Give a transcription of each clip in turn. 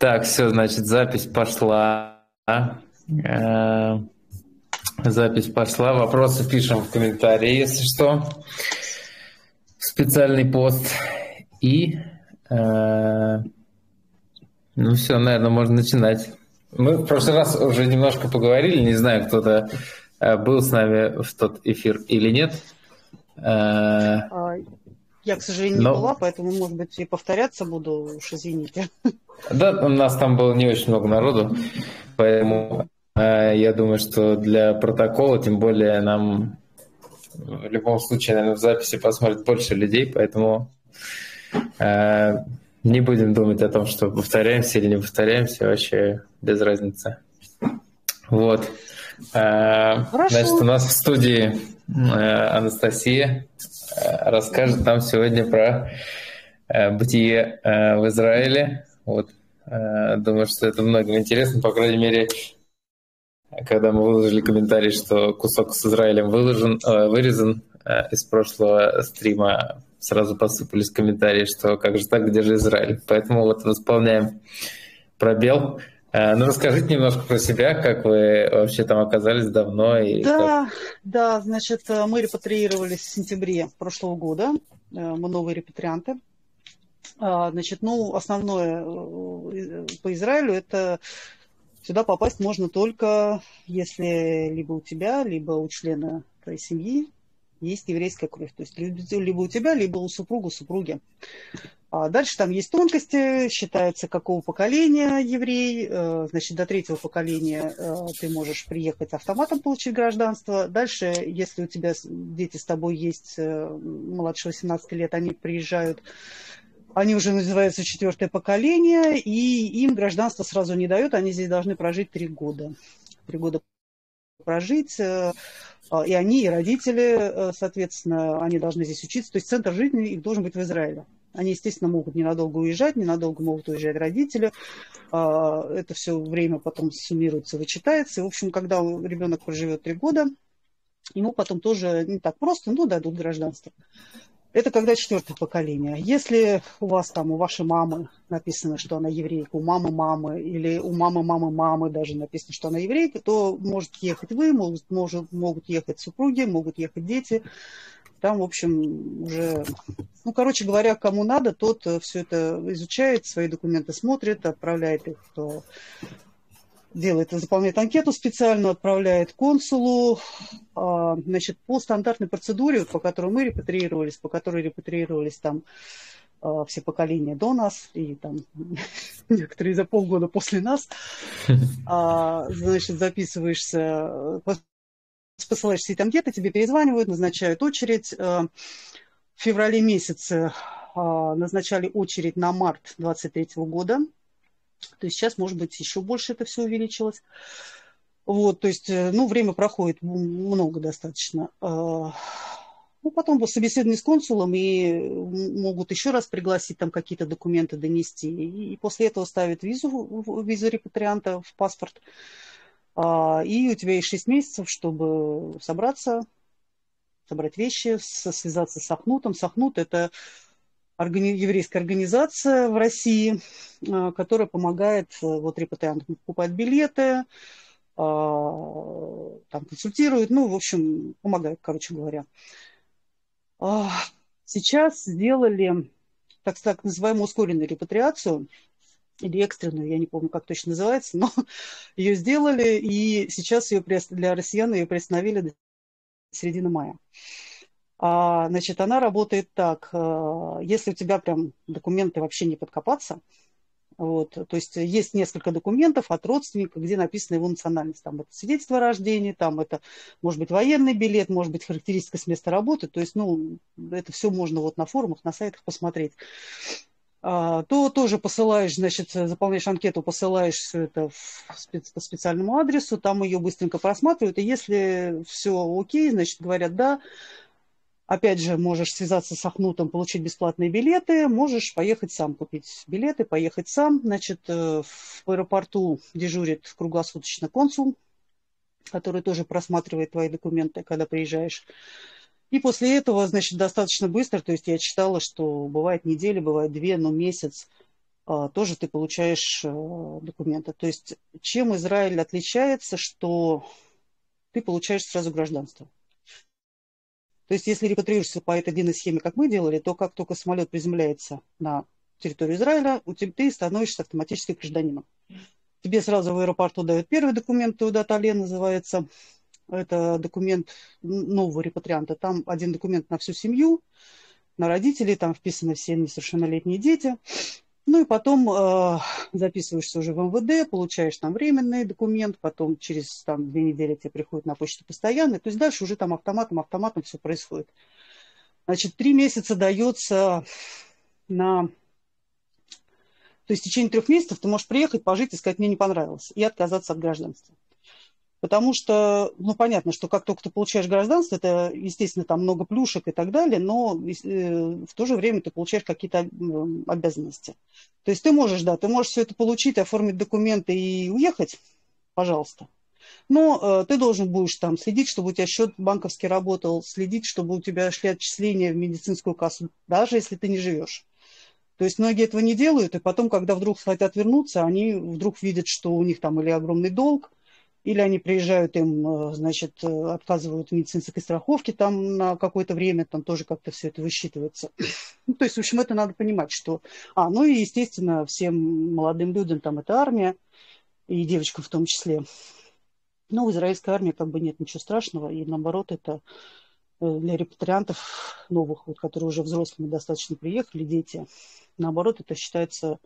Так, все, значит, запись пошла. Запись пошла. Вопросы пишем в комментарии, если что. Специальный пост. И, ну все, наверное, можно начинать. Мы в прошлый раз уже немножко поговорили. Не знаю, кто-то был с нами в тот эфир или нет. Я, к сожалению, не была, поэтому, может быть, и повторяться буду, уж извините. Да, у нас там было не очень много народу, поэтому я думаю, что для протокола, тем более нам в любом случае, наверное, в записи посмотрит больше людей, поэтому не будем думать о том, что повторяемся или не повторяемся, вообще без разницы. Вот. Значит, у нас в студии Анастасия расскажет нам сегодня про бытие в Израиле. Вот. Думаю, что это многим интересно, по крайней мере, когда мы выложили комментарий, что кусок с Израилем вырезан из прошлого стрима, сразу посыпались комментарии, что как же так, где же Израиль? Поэтому вот восполняем пробел. Ну, расскажите немножко про себя, как вы вообще там оказались давно. Да, значит, мы репатриировались в сентябре прошлого года, мы новые репатрианты. Значит, основное по Израилю это сюда попасть можно только если либо у тебя, либо у члена твоей семьи есть еврейская кровь. То есть либо у тебя, либо у супруги. А дальше там есть тонкости, считается, какого поколения еврей. Значит, до третьего поколения ты можешь приехать автоматом получить гражданство. Дальше, если у тебя дети с тобой есть младше 18 лет, они приезжают. Они уже называются четвертое поколение, и им гражданство сразу не дают, они здесь должны прожить 3 года. 3 года прожить, и они, и родители, соответственно, они должны здесь учиться. То есть центр жизни их должен быть в Израиле. Они, естественно, могут ненадолго уезжать, ненадолго могут уезжать родители. Это все время потом суммируется, вычитается. И, в общем, когда ребенок проживет 3 года, ему потом тоже не так просто, дадут гражданство. Это когда четвертое поколение. Если у вас там, у вашей мамы написано, что она еврейка, у мамы, или у мамы даже написано, что она еврейка, то может ехать вы, могут ехать супруги, могут ехать дети. Там, в общем, уже, короче говоря, кому надо, тот все это изучает, свои документы смотрит, отправляет их, заполняет анкету специальную, отправляет консулу. Значит, по стандартной процедуре, по которой мы репатриировались, там все поколения до нас, и там некоторые за полгода после нас, значит, записываешься, посылаешь все эти анкеты, тебе перезванивают, назначают очередь. В феврале месяце назначали очередь на март 2023 года. То есть сейчас, может быть, еще больше это все увеличилось. Вот, то есть, время проходит много достаточно. Потом собеседование с консулом, и могут еще раз пригласить там какие-то документы донести. И после этого ставят визу репатрианта в паспорт. И у тебя есть 6 месяцев, чтобы собрать вещи, связаться с Ахнутом. Сахнут – это еврейская организация в России, которая помогает репатриантам покупать билеты, там консультирует, в общем, помогает, короче говоря. Сейчас сделали так называемую ускоренную репатриацию, или экстренную, я не помню, как точно называется, но ее сделали, и сейчас для россиян ее приостановили до середины мая. Значит, она работает так, если у тебя прям документы вообще не подкопаться, то есть есть несколько документов от родственника, где написана его национальность. Там это свидетельство о рождении, там это может быть военный билет, может быть характеристика с места работы. То есть, это все можно на форумах, на сайтах посмотреть. То тоже посылаешь, значит, заполняешь анкету, посылаешь все это по специальному адресу, там ее быстренько просматривают, и если все окей, значит, говорят да. Опять же, можешь связаться с Ахнутом, получить бесплатные билеты, можешь поехать сам, купить билеты, поехать сам. Значит, в аэропорту дежурит круглосуточно консул, который тоже просматривает твои документы, когда приезжаешь. И после этого, значит, достаточно быстро, то есть я читала, что бывает неделя, бывает 2, месяц, тоже ты получаешь документы. То есть чем Израиль отличается, что ты получаешь сразу гражданство. То есть если репатриируешься по этой длинной схеме, как мы делали, то как только самолет приземляется на территорию Израиля, ты становишься автоматически гражданином. Тебе сразу в аэропорту дают первый документ, Теудат Але называется. Это документ нового репатрианта. Там один документ на всю семью, на родителей, там вписаны все несовершеннолетние дети. Ну и потом записываешься уже в МВД, получаешь там временный документ, потом через 2 недели тебе приходит на почту постоянный. То есть дальше уже там автоматом все происходит. Значит, 3 месяца дается на... То есть в течение 3 месяцев ты можешь приехать, пожить и сказать, мне не понравилось, и отказаться от гражданства. Потому что, ну, понятно, что как только ты получаешь гражданство, это, естественно, там много плюшек и так далее, но в то же время ты получаешь какие-то обязанности. То есть ты можешь все это получить, оформить документы и уехать, пожалуйста. Но ты должен будешь там следить, чтобы у тебя счет банковский работал, следить, чтобы у тебя шли отчисления в медицинскую кассу, даже если ты не живешь. То есть многие этого не делают, и потом, когда вдруг хотят вернуться, они вдруг видят, что у них там или огромный долг, или они приезжают, им, значит, отказывают в медицинской страховке там на какое-то время, там тоже как-то все это высчитывается. Ну, то есть, в общем, это надо понимать, что... ну и, естественно, всем молодым людям там это армия, и девочкам в том числе. Но в израильской армии как бы нет ничего страшного, и наоборот, это для репатриантов новых, вот, которые уже взрослыми достаточно приехали, дети, наоборот, это считается,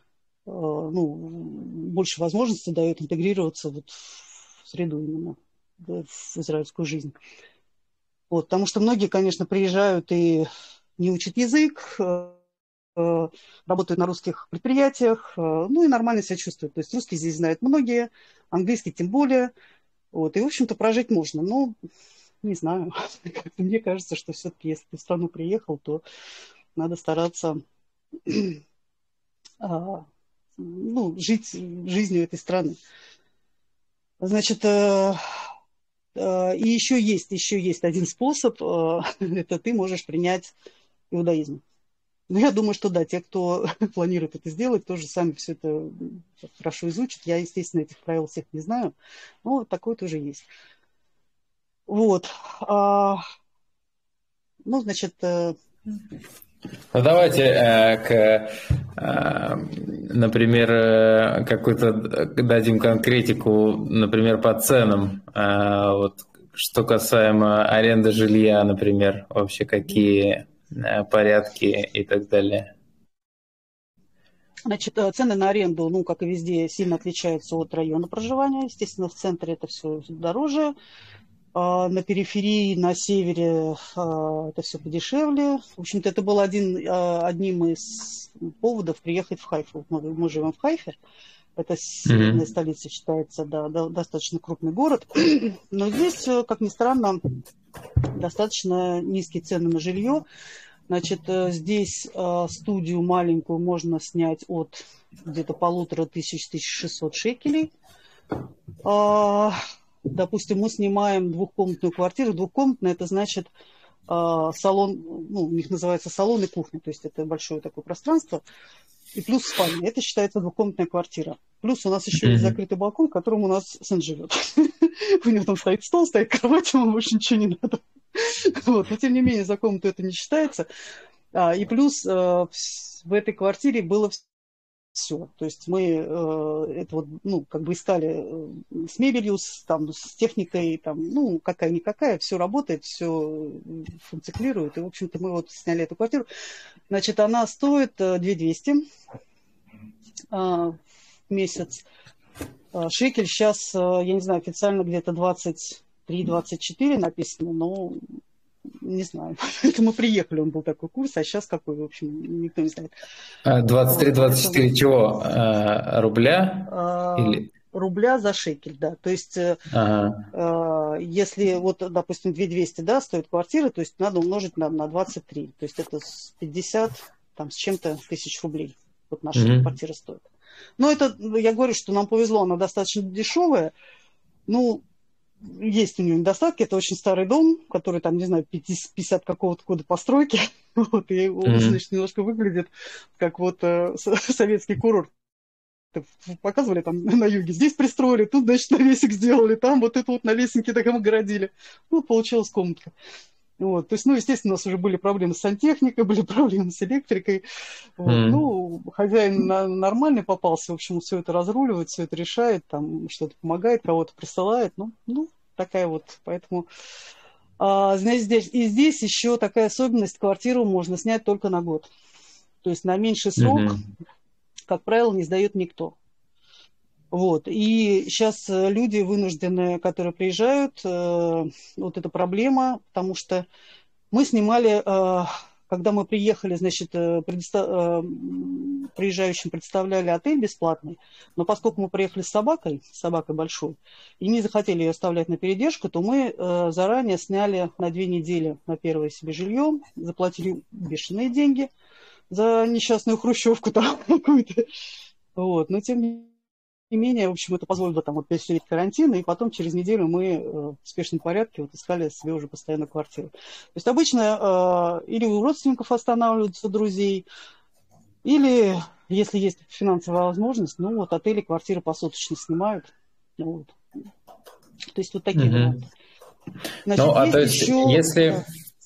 больше возможностей дает интегрироваться вот в среду именно, да, в израильскую жизнь. Вот, потому что многие, конечно, приезжают и не учат язык, работают на русских предприятиях, ну и нормально себя чувствуют. То есть русский здесь знают многие, английский тем более. Вот, и, в общем-то, прожить можно. Но, не знаю, мне кажется, что все-таки, если ты в страну приехал, то надо стараться жить жизнью этой страны. Значит, и еще есть один способ, это ты можешь принять иудаизм. Но я думаю, что да, те, кто планирует это сделать, тоже сами все это хорошо изучат. Я, естественно, этих правил всех не знаю, но такое тоже есть. Вот. Значит... Ну, давайте например, какую-то дадим конкретику, например, по ценам. Вот, что касаемо аренды жилья, например, вообще какие порядки и так далее. Значит, цены на аренду, как и везде, сильно отличаются от района проживания. Естественно, в центре это все дороже. На периферии, на севере это все подешевле. В общем-то, это был одним из поводов приехать в Хайфу. Мы живем в Хайфе. Это северная столица, считается, да, достаточно крупный город. Но здесь, как ни странно, достаточно низкие цены на жилье. Значит, здесь студию маленькую можно снять от где-то 1500–1600 шекелей. Допустим, мы снимаем двухкомнатную квартиру. Двухкомнатная – это значит салон, у них называется салон и кухня, то есть это большое такое пространство. И плюс спальня. Это считается двухкомнатная квартира. Плюс у нас еще есть закрытый балкон, в котором у нас сын живет. У него там стоит стол, стоит кровать, ему больше ничего не надо. Вот. Но тем не менее за комнату это не считается. И плюс в этой квартире было все. То есть мы это искали с мебелью, с техникой, какая-никакая, все работает, все функционирует. И, в общем-то, мы сняли эту квартиру. Значит, она стоит 2200 в месяц. Шекель сейчас, я не знаю, официально где-то 23–24 написано, но не знаю. Это мы приехали, он был такой курс, а сейчас какой, в общем, никто не знает. 23–24 чего? Рубля? Рубля за шекель, да. То есть, если, допустим, 2200, да, стоит квартира, то есть надо умножить на 23. То есть это 50 с чем-то тысяч рублей. Вот наша квартира стоит. Но это, я говорю, что нам повезло, она достаточно дешевая. Есть у нее недостатки. Это очень старый дом, который, 50 какого-то года постройки. Вот, и он, значит, немножко выглядит как вот советский курорт. Показывали там на юге, здесь пристроили, тут, значит, навесик сделали, там вот это вот на лесенке так оградили. Ну, получилась комнатка. Вот, то есть, ну, естественно, у нас уже были проблемы с сантехникой, были проблемы с электрикой. Вот. Ну, хозяин нормальный попался, в общем, все это разруливает, все это решает, там что-то помогает, кого-то присылает. Ну, такая вот, поэтому... значит, здесь еще такая особенность, квартиру можно снять только на год. То есть на меньший срок, как правило, не сдает никто. Вот. И сейчас люди вынуждены, которые приезжают, вот эта проблема, потому что мы снимали, когда мы приехали, значит, приезжающим представляли отель бесплатный, но поскольку мы приехали с собакой большой, и не захотели ее оставлять на передержку, то мы заранее сняли на 2 недели на первое себе жилье, заплатили бешеные деньги за несчастную хрущевку там какую-то. Вот. Но тем не менее, в общем, это позволило там вот пересидеть карантин, и потом через неделю мы в спешном порядке вот искали себе уже постоянно квартиру. То есть обычно или у родственников останавливаются, друзей, или, если есть финансовая возможность, ну вот отели, квартиры посуточно снимают. Вот. То есть вот такие варианты. Значит, ну, а то есть, еще...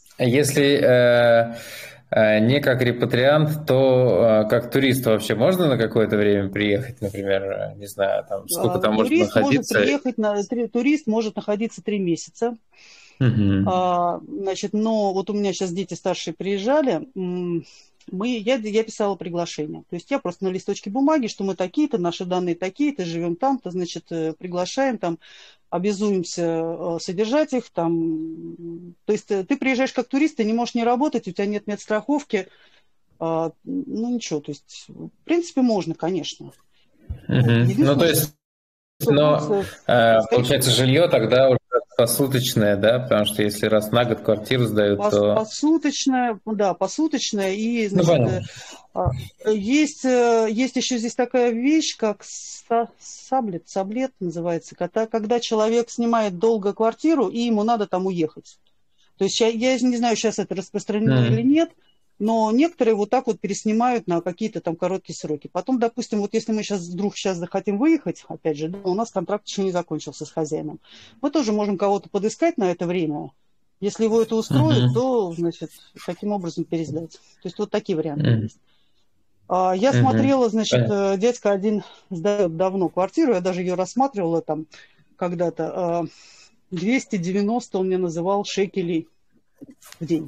если не как репатриант, то как турист вообще можно на какое-то время приехать, например, не знаю, там сколько там можно находиться? Турист может находиться 3 месяца. Значит, но вот у меня сейчас дети старшие приезжали, я писала приглашение. То есть я просто на листочке бумаги, что мы такие-то, наши данные такие-то, живем там-то, значит, приглашаем там, обязуемся содержать их там. То есть ты приезжаешь как турист, ты не можешь не работать, у тебя нет медстраховки. Ну ничего, то есть в принципе можно, конечно. Ну то есть, но получается жилье тогда уже посуточное, да, потому что если раз на год квартиру сдают, то... Посуточное, да, посуточное, и, значит, есть еще здесь такая вещь, как саблет называется, когда человек снимает долго квартиру, и ему надо там уехать. То есть я не знаю, сейчас это распространено или нет, но некоторые вот так вот переснимают на какие-то там короткие сроки. Потом, допустим, вот если мы вдруг захотим выехать, опять же, да, у нас контракт еще не закончился с хозяином, мы тоже можем кого-то подыскать на это время. Если его это устроит, то, значит, таким образом пересдать. То есть вот такие варианты есть. Я смотрела, значит, дядька один сдает давно квартиру, я даже ее рассматривала там когда-то. 290 он мне называл шекелей в день.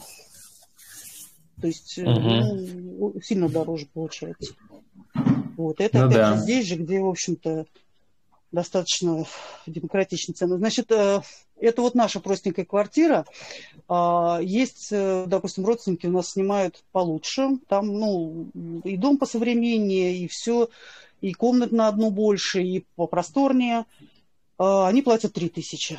То есть ну, сильно дороже получается. Вот. Это опять же здесь же, где, в общем-то, достаточно демократичная цена. Значит, это вот наша простенькая квартира. Есть, допустим, родственники у нас снимают получше. Там, ну, и дом посовременнее, и все, и комнат на одну больше, и попросторнее. Они платят 3000.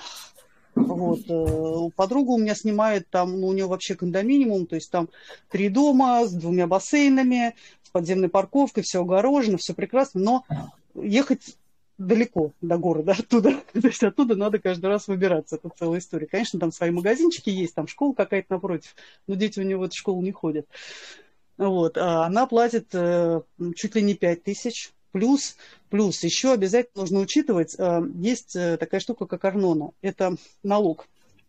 Вот. Подруга у меня снимает там, ну, у нее вообще кондоминиум, то есть там 3 дома с 2 бассейнами, с подземной парковкой, все огорожено, все прекрасно, но ехать далеко до города оттуда. То есть оттуда надо каждый раз выбираться. Это целая история. Конечно, там свои магазинчики есть, там школа какая-то напротив, но дети у нее в эту школу не ходят. Вот. А она платит чуть ли не 5000. Плюс еще обязательно нужно учитывать, есть такая штука, как арнона. Это налог.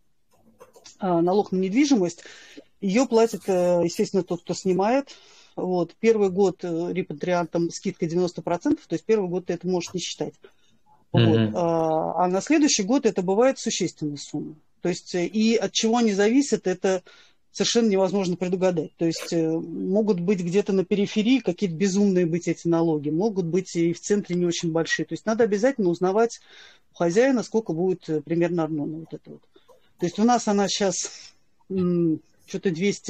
Налог на недвижимость. Ее платит, естественно, тот, кто снимает. Вот. Первый год репатриантам скидка 90%, то есть первый год ты это можешь не считать. Вот. А на следующий год это бывает существенная сумма. То есть и от чего они зависят, это совершенно невозможно предугадать. То есть могут быть где-то на периферии какие-то безумные быть эти налоги, могут быть и в центре не очень большие. То есть надо обязательно узнавать у хозяина, сколько будет примерно арнона. Вот это вот. То есть у нас она сейчас что-то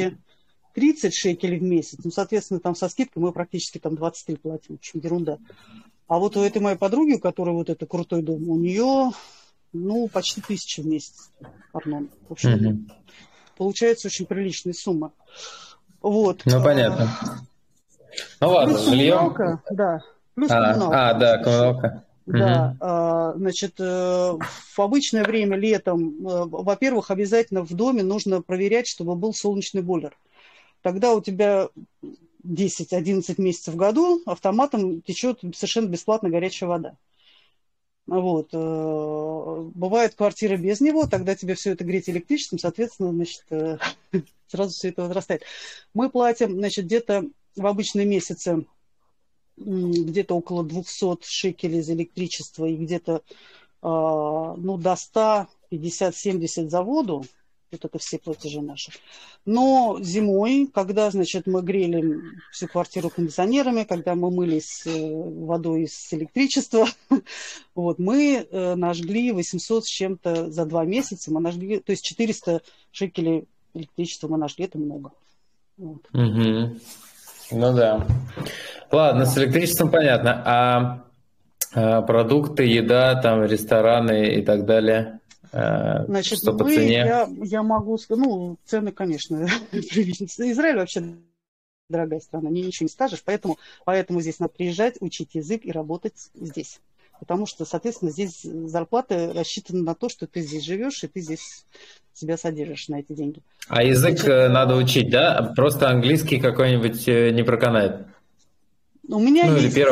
230 шекелей в месяц. Ну, соответственно, там со скидкой мы практически там 23 платим. В общем, ерунда. А вот у этой моей подруги, у которой вот это крутой дом, у нее, ну, почти 1000 в месяц арнона. В общем, получается очень приличная сумма. Вот. Ну, понятно. Ну, ладно, жильем. Да. Плюс коммуналка. Да, коммуналка. Да, значит, в обычное время летом, во-первых, обязательно в доме нужно проверять, чтобы был солнечный бойлер. тогда у тебя 10-11 месяцев в году автоматом течет совершенно бесплатно горячая вода. Вот. Бывают квартиры без него, тогда тебе все это греть электричеством, соответственно, значит, сразу все это возрастает. Мы платим, значит, где-то в обычные месяцы где-то около 200 шекелей за электричество и где-то ну, до 150-70 за воду. Вот это все платежи наши. Но зимой, когда, значит, мы грели всю квартиру кондиционерами, когда мы мылись водой с электричества, вот, мы нажгли 800 с чем-то за 2 месяца. Мы нажгли, то есть 400 шекелей электричества мы нашли. Это много. Вот. Угу. Ну да. Ладно, с электричеством понятно. А продукты, еда, там, рестораны и так далее? Значит, что по цене? Я могу сказать, ну, цены, конечно, Израиль вообще дорогая страна, ничего не скажешь, поэтому здесь надо приезжать, учить язык и работать здесь. Потому что, соответственно, здесь зарплаты рассчитаны на то, что ты здесь живешь, и ты здесь себя содержишь на эти деньги. А язык надо учить, да? Просто английский какой-нибудь не проканает? У меня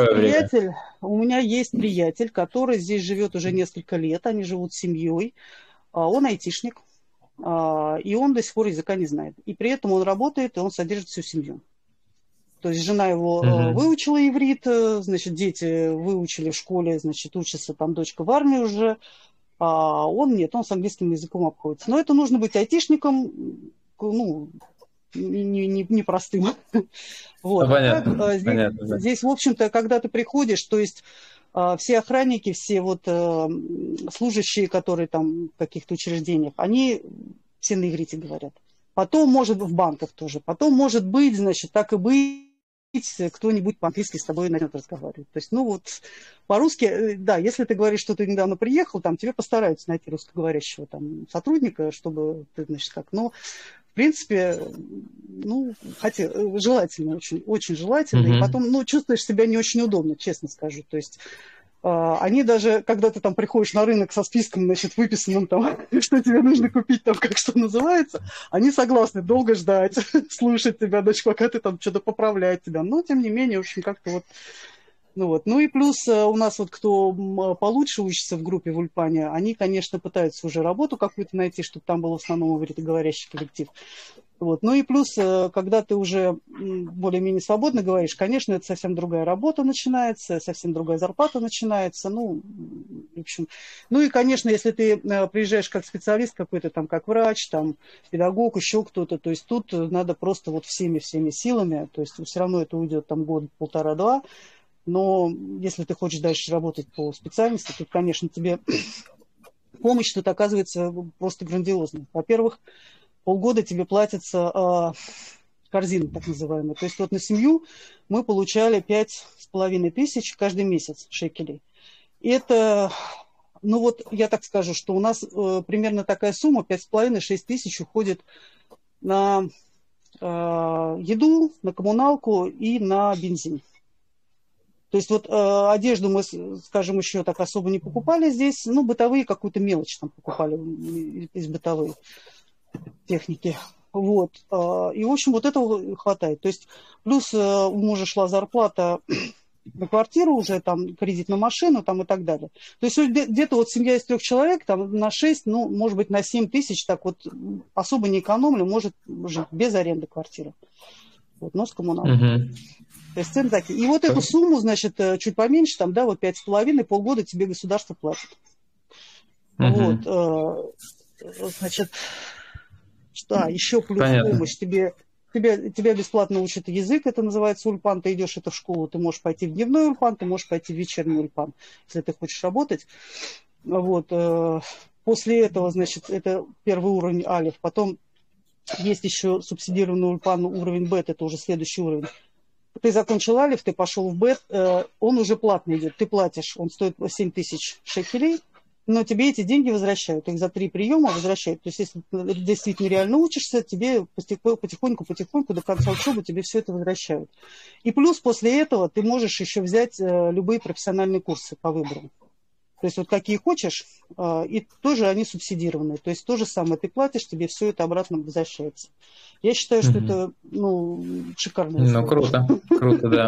есть приятель, который здесь живет уже несколько лет, они живут с семьей, он айтишник, и он до сих пор языка не знает. И при этом он работает, и он содержит всю семью. То есть жена его выучила иврит, значит, дети выучили в школе, значит, учится там дочка в армии уже, а он нет, он с английским языком обходится. Но это нужно быть айтишником, ну, непростым. Вот. Понятно, Здесь, в общем-то, когда ты приходишь, то есть все охранники, все вот служащие, которые там в каких-то учреждениях, они все на иврите говорят. Потом, может быть, в банках тоже. Потом, может быть, значит, так и быть, кто-нибудь по-английски с тобой начнет разговаривать. То есть, ну вот, по-русски, да, если ты говоришь, что ты недавно приехал, там тебе постараются найти русскоговорящего там сотрудника, чтобы ты, значит, как, но в принципе, ну, хотя желательно, очень, очень желательно. И потом, ну, чувствуешь себя не очень удобно, честно скажу. То есть они даже, когда ты там приходишь на рынок со списком, значит, выписанным там, что тебе нужно купить, там, как что называется, они согласны долго ждать, слушать тебя, дочь, пока ты там что-то поправляет тебя. Но, тем не менее, в общем, как-то вот. Ну, вот. Ну и плюс у нас вот кто получше учится в группе в Ульпане, они, конечно, пытаются уже работу какую-то найти, чтобы там был в основном говорящий коллектив. Вот. Ну и плюс, когда ты уже более-менее свободно говоришь, конечно, это совсем другая работа начинается, совсем другая зарплата начинается. Ну, в общем, ну и, конечно, если ты приезжаешь как специалист какой-то, там, как врач, там, педагог, еще кто-то, то есть тут надо просто вот всеми силами, то есть все равно это уйдет там год, полтора-два. Но если ты хочешь дальше работать по специальности, то, конечно, тебе помощь тут оказывается просто грандиозной. Во-первых, полгода тебе платится корзина, так называемая. То есть вот на семью мы получали 5500 каждый месяц шекелей. И это, ну вот я так скажу, что у нас примерно такая сумма, 5,5-6 тысяч уходит на еду, на коммуналку и на бензин. То есть вот одежду мы, скажем, еще так особо не покупали здесь, ну, бытовые какую-то мелочь там покупали из бытовой техники. Вот. И, в общем, вот этого хватает. То есть плюс у мужа шла зарплата на квартиру уже, там, кредит на машину там, и так далее. То есть где-то вот семья из 3 человек там, на 6, ну, может быть, на 7 тысяч, так вот особо не экономлю, может жить без аренды квартиры. Вот, но с коммуналкой. То есть цены такие. И вот эту сумму, значит, чуть поменьше, там, да, вот 5,5, полгода тебе государство платит. Вот. Значит, что, еще плюс помощь. Тебя бесплатно учат язык, это называется ульпан. Ты идешь это в школу, ты можешь пойти в дневной ульпан, ты можешь пойти в вечерний ульпан, если ты хочешь работать. Вот. После этого, значит, это первый уровень алиф. Потом есть еще субсидированный ульпан уровень бет, это уже следующий уровень. Ты закончил алиф, ты пошел в бет, он уже платный идет. Ты платишь, он стоит 7 тысяч шекелей, но тебе эти деньги возвращают. Их за 3 приема возвращают. То есть, если ты действительно реально учишься, тебе потихоньку до конца учебы тебе все это возвращают. И плюс после этого ты можешь еще взять любые профессиональные курсы по выбору. То есть вот какие хочешь, и тоже они субсидированные. То есть то же самое ты платишь, тебе все это обратно возвращается. Я считаю, что это, ну, шикарное Ну, условие. круто, да.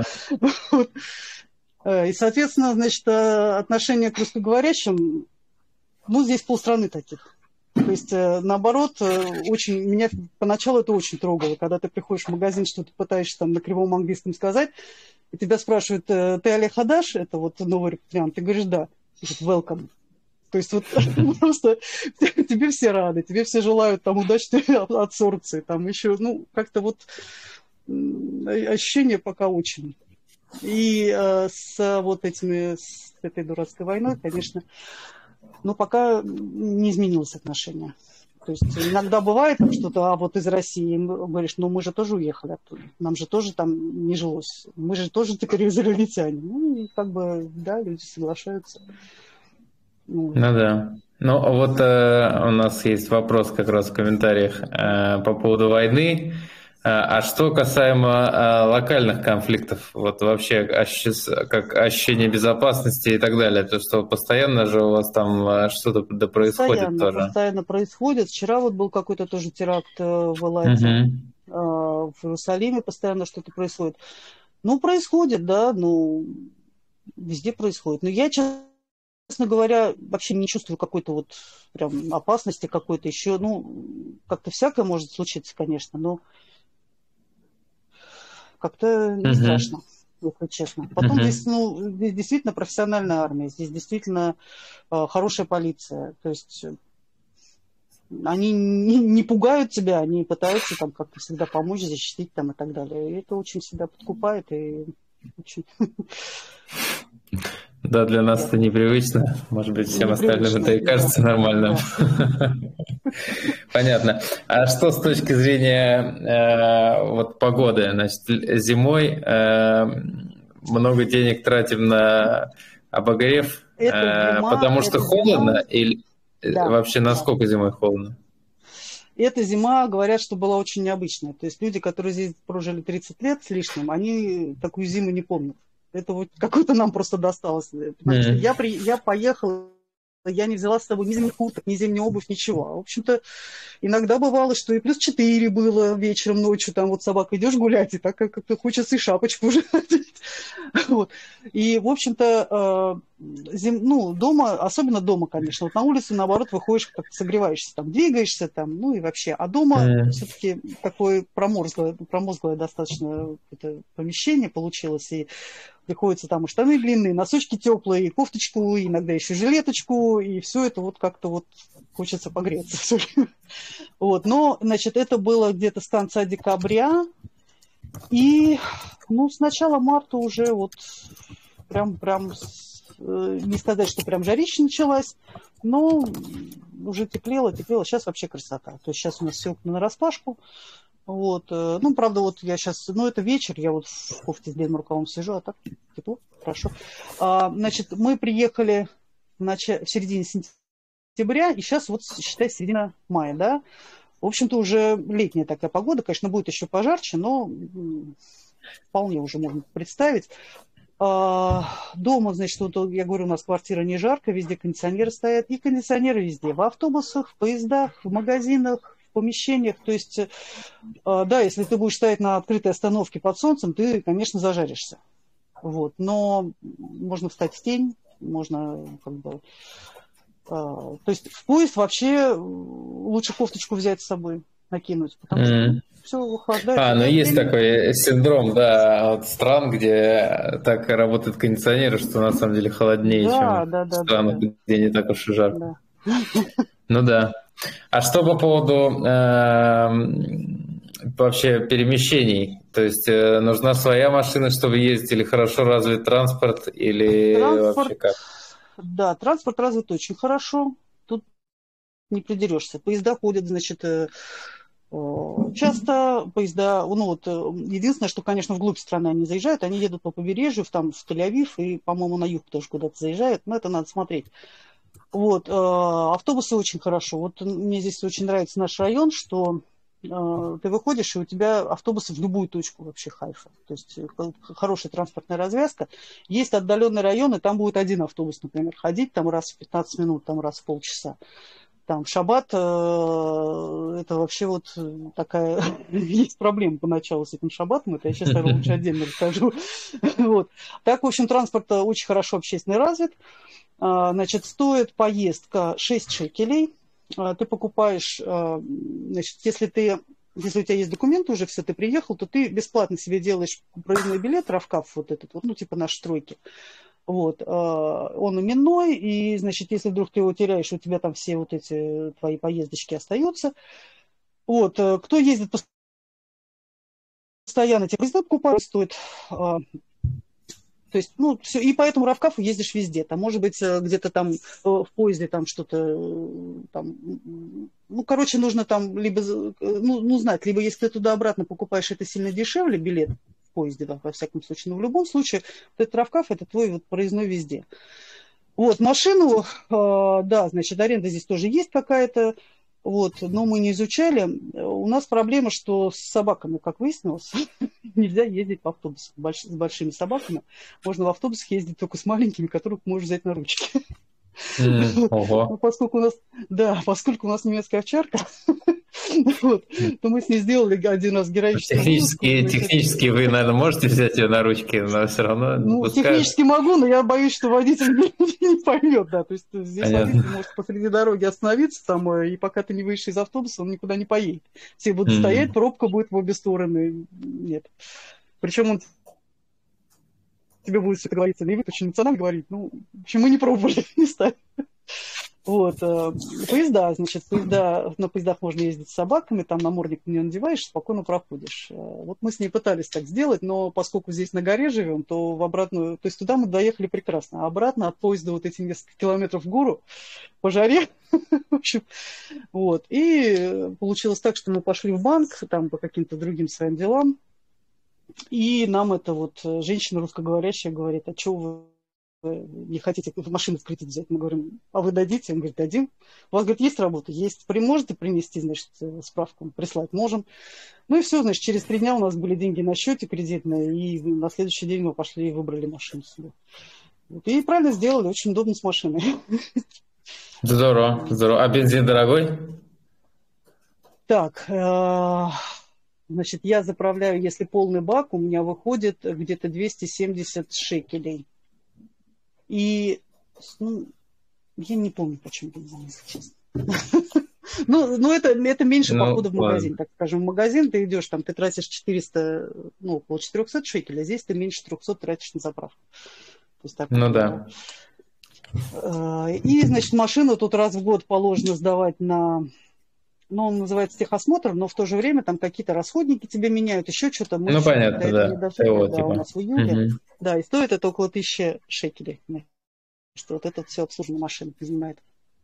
И, соответственно, значит, отношение к русскоговорящим, ну, здесь полстраны таких. То есть, наоборот, очень, меня поначалу это очень трогало, когда ты приходишь в магазин, что-то пытаешься там на кривом английском сказать, и тебя спрашивают, ты Али Хадаш, это вот новый репатриант, ты говоришь, да, welcome. То есть вот просто тебе все рады, тебе все желают там удачной адсорбции, там еще, ну, как-то вот ощущение пока очень. И с вот этими, с этой дурацкой войной, конечно, но пока не изменилось отношение. То есть иногда бывает там что-то, а вот из России, говоришь, ну мы же тоже уехали оттуда, нам же тоже там не жилось, мы же тоже теперь израильтяне. Ну и как бы, да, люди соглашаются. Ну да. Ну вот у нас есть вопрос как раз в комментариях по поводу войны. А что касаемо локальных конфликтов, вот вообще как ощущение безопасности и так далее, то что постоянно же у вас там что-то происходит тоже? Постоянно происходит. Вчера вот был какой-то тоже теракт в Элладе, в Иерусалиме постоянно что-то происходит. Ну, происходит, да, ну, везде происходит. Но я, честно говоря, вообще не чувствую какой-то вот прям опасности какой-то еще. Ну, как-то всякое может случиться, конечно, но как-то не страшно, если честно. Потом здесь, ну, здесь действительно профессиональная армия, здесь действительно хорошая полиция. То есть они не пугают тебя, они пытаются там как-то всегда помочь, защитить там и так далее. И это очень всегда подкупает и очень... Да, для нас это непривычно. Может быть, всем остальным это и кажется нормальным. Понятно. А что с точки зрения вот погоды? Значит, зимой много денег тратим на обогрев, потому что холодно? Или вообще насколько зимой холодно? Эта зима, говорят, что была очень необычная. То есть люди, которые здесь прожили 30 лет с лишним, они такую зиму не помнят. Это вот какое-то нам просто досталось. Потому что я поехала, я не взяла с собой ни зимних курток, ни зимнюю обувь, ничего. В общем-то, иногда бывало, что и плюс 4 было вечером, ночью, там вот собака идешь гулять, и так как-то хочется и шапочку уже надеть. Вот. И, в общем-то, ну, дома, особенно дома, конечно, вот на улице, наоборот, выходишь, как-то согреваешься, там, двигаешься, там, ну и вообще. А дома все-таки такое промозглое достаточно это помещение получилось, и приходится там и штаны длинные, носочки теплые, и кофточку, и иногда еще жилеточку, и все это вот как-то вот хочется погреться все время. Вот. Но, значит, это было где-то с конца декабря, и, ну, с начала марта уже вот прям не сказать, что прям жарища началась, но уже теплело. Сейчас вообще красота. То есть сейчас у нас все окна нараспашку. Вот. Ну, правда, вот я сейчас, ну, это вечер, я вот в кофте с длинным рукавом сижу, а так тепло, хорошо. Значит, мы приехали в середине сентября, и сейчас вот, считай, середина мая, да. В общем-то, уже летняя такая погода, конечно, будет еще пожарче, но вполне уже можно представить. Дома, значит, вот я говорю, у нас квартира не жарко, везде кондиционеры стоят, и кондиционеры везде, в автобусах, в поездах, в магазинах, в помещениях. То есть, да, если ты будешь стоять на открытой остановке под солнцем, ты, конечно, зажаришься. Вот. Но можно встать в тень, можно как бы... То есть в поезд вообще лучше кофточку взять с собой, накинуть, потому что все охлаждает. Ну есть такой синдром, да, от стран, где так работают кондиционеры, что на самом деле холоднее, чем в странах, где не так уж и жарко. Да. Ну да. А что по поводу вообще перемещений? То есть нужна своя машина, чтобы ездить, или хорошо развит транспорт, или вообще как? Да, транспорт развит очень хорошо. Тут не придерешься. Поезда ходят, значит, часто поезда, ну вот, единственное, что, конечно, вглубь страны они заезжают, они едут по побережью, там, в Тель-Авив и, по-моему, на юг тоже куда-то заезжают, но это надо смотреть. Вот, автобусы очень хорошо. Вот мне здесь очень нравится наш район, что ты выходишь, и у тебя автобусы в любую точку вообще Хайфа. То есть хорошая транспортная развязка. Есть отдаленные районы, там будет один автобус, например, ходить там раз в 15 минут, там раз в полчаса. Там в шаббат это вообще вот такая... Есть проблема поначалу с этим шаббатом, это я сейчас, наверное, лучше отдельно расскажу. Вот. Так, в общем, транспорт очень хорошо общественно развит. Значит, стоит поездка 6 шекелей. Ты покупаешь, значит, если у тебя есть документы уже, все, ты приехал, то ты бесплатно себе делаешь проездной билет, Равкаф вот этот, вот, ну, типа нашей тройки. Вот, он именной, и, значит, если вдруг ты его теряешь, у тебя там все вот эти твои поездочки остаются. Вот, кто ездит постоянно, те поезда покупают, стоит... То есть, ну, все, и по этому Равкафу ездишь везде. Там, может быть, где-то там в поезде там что-то там, ну, короче, нужно там либо, ну, знать, либо если ты туда-обратно покупаешь, это сильно дешевле, билет в поезде, да, во всяком случае. Но в любом случае, вот этот Равкаф, это твой вот проездной везде. Вот, машину, да, значит, аренда здесь тоже есть какая-то, вот, но мы не изучали. У нас проблема, что с собаками, как выяснилось, нельзя ездить в автобусах с большими собаками. Можно в автобусах ездить только с маленькими, которых можешь взять на ручки. Ого. Поскольку у нас немецкая овчарка, вот, то мы с ней сделали один раз героическую вылазку. Технически вы, наверное, можете взять ее на ручки, но все равно не пускают. Технически могу, но я боюсь, что водитель не поймет, да. То есть здесь водитель может посреди дороги остановиться там, и пока ты не выйдешь из автобуса, он никуда не поедет. Все будут стоять, пробка будет в обе стороны. Нет. Причем он тебе будет все это говориться, не очень эмоционально говорить. Ну, в общем, мы не пробовали, не стали. Вот, поезда, значит, на поездах можно ездить с собаками, там намордник не надеваешь, спокойно проходишь. Вот мы с ней пытались так сделать, но поскольку здесь на горе живем, то в обратную, то есть туда мы доехали прекрасно, а обратно от поезда вот эти несколько километров в гору по жаре, в общем, вот. И получилось так, что мы пошли в банк, там по каким-то другим своим делам, и нам эта вот женщина русскоговорящая говорит: а что вы не хотите машину в кредит взять? Мы говорим: а вы дадите? Он говорит: дадим. У вас, говорит, есть работа? Есть. Можете принести, значит, справку? Прислать можем. Ну и все, значит, через 3 дня у нас были деньги на счете кредитные, и на следующий день мы пошли и выбрали машину себе. Вот. И правильно сделали, очень удобно с машиной. Здорово, здорово. А бензин дорогой? Так, значит, я заправляю, если полный бак, у меня выходит где-то 270 шекелей. И, ну, я не помню, почему бензин, если честно. Ну, это меньше похода в магазин, так скажем. В магазин ты идешь, там, ты тратишь 400, ну, около 400 шекелей, а здесь ты меньше 300 тратишь на заправку. То есть, так, ну, да. И, значит, машину тут раз в год положено сдавать на... Ну, он называется техосмотр, но в то же время там какие-то расходники тебе меняют, еще что-то. Мы понятно, да. Его, да, у нас в июле. Да, и стоит это около 1000 шекелей. Что вот это все обслуживание машины занимает.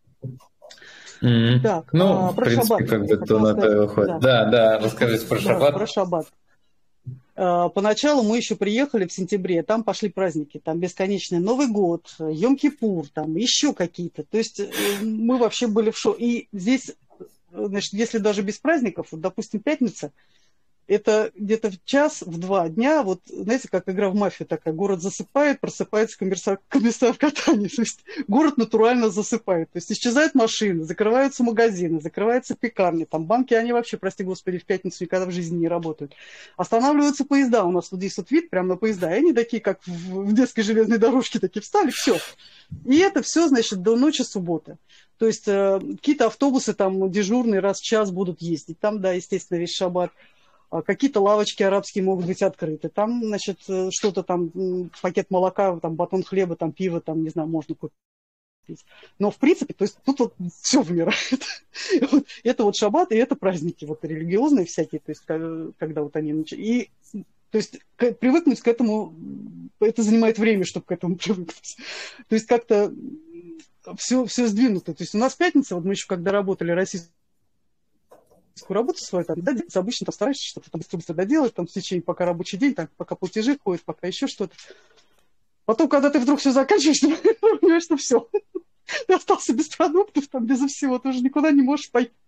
Так, ну, в принципе, шаббат, как бы то на то и выходит. Да, расскажите про шаббат. Про шаббат. Поначалу мы еще приехали в сентябре, там пошли праздники, там бесконечный Новый год, Йом-Кипур, там еще какие-то. То есть мы вообще были в шоке. И здесь... Значит, если даже без праздников, вот, допустим, пятница, это где-то в час, в 2 дня, вот, знаете, как игра в мафию такая, город засыпает, просыпается комиссар катания, то есть город натурально засыпает, то есть исчезают машины, закрываются магазины, закрываются пекарни, там банки, они вообще, прости господи, в пятницу никогда в жизни не работают. Останавливаются поезда, у нас вот здесь вот вид прямо на поезда, и они такие, как в детской железной дорожке, такие встали, все. И это все, значит, до ночи субботы. То есть какие-то автобусы там дежурные раз в час будут ездить. Там, да, естественно, весь шаббат. Какие-то лавочки арабские могут быть открыты. Там, значит, что-то там, пакет молока, там, батон хлеба, там, пиво, там, не знаю, можно купить. Но, в принципе, то есть тут вот все вымирает. Это вот шаббат, и это праздники вот религиозные всякие, то есть когда вот они начинают. И, то есть, привыкнуть к этому, это занимает время, чтобы к этому привыкнуть. То есть как-то все сдвинуто. То есть у нас пятница, вот мы еще когда работали российскую работу свою, там, да, обычно там стараешься что-то там быстро доделать, там в течение пока рабочий день, там, пока платежи ходят, пока еще что-то. Потом, когда ты вдруг все заканчиваешь, ты понимаешь, что все. Ты остался без продуктов, там, без всего, ты уже никуда не можешь поехать.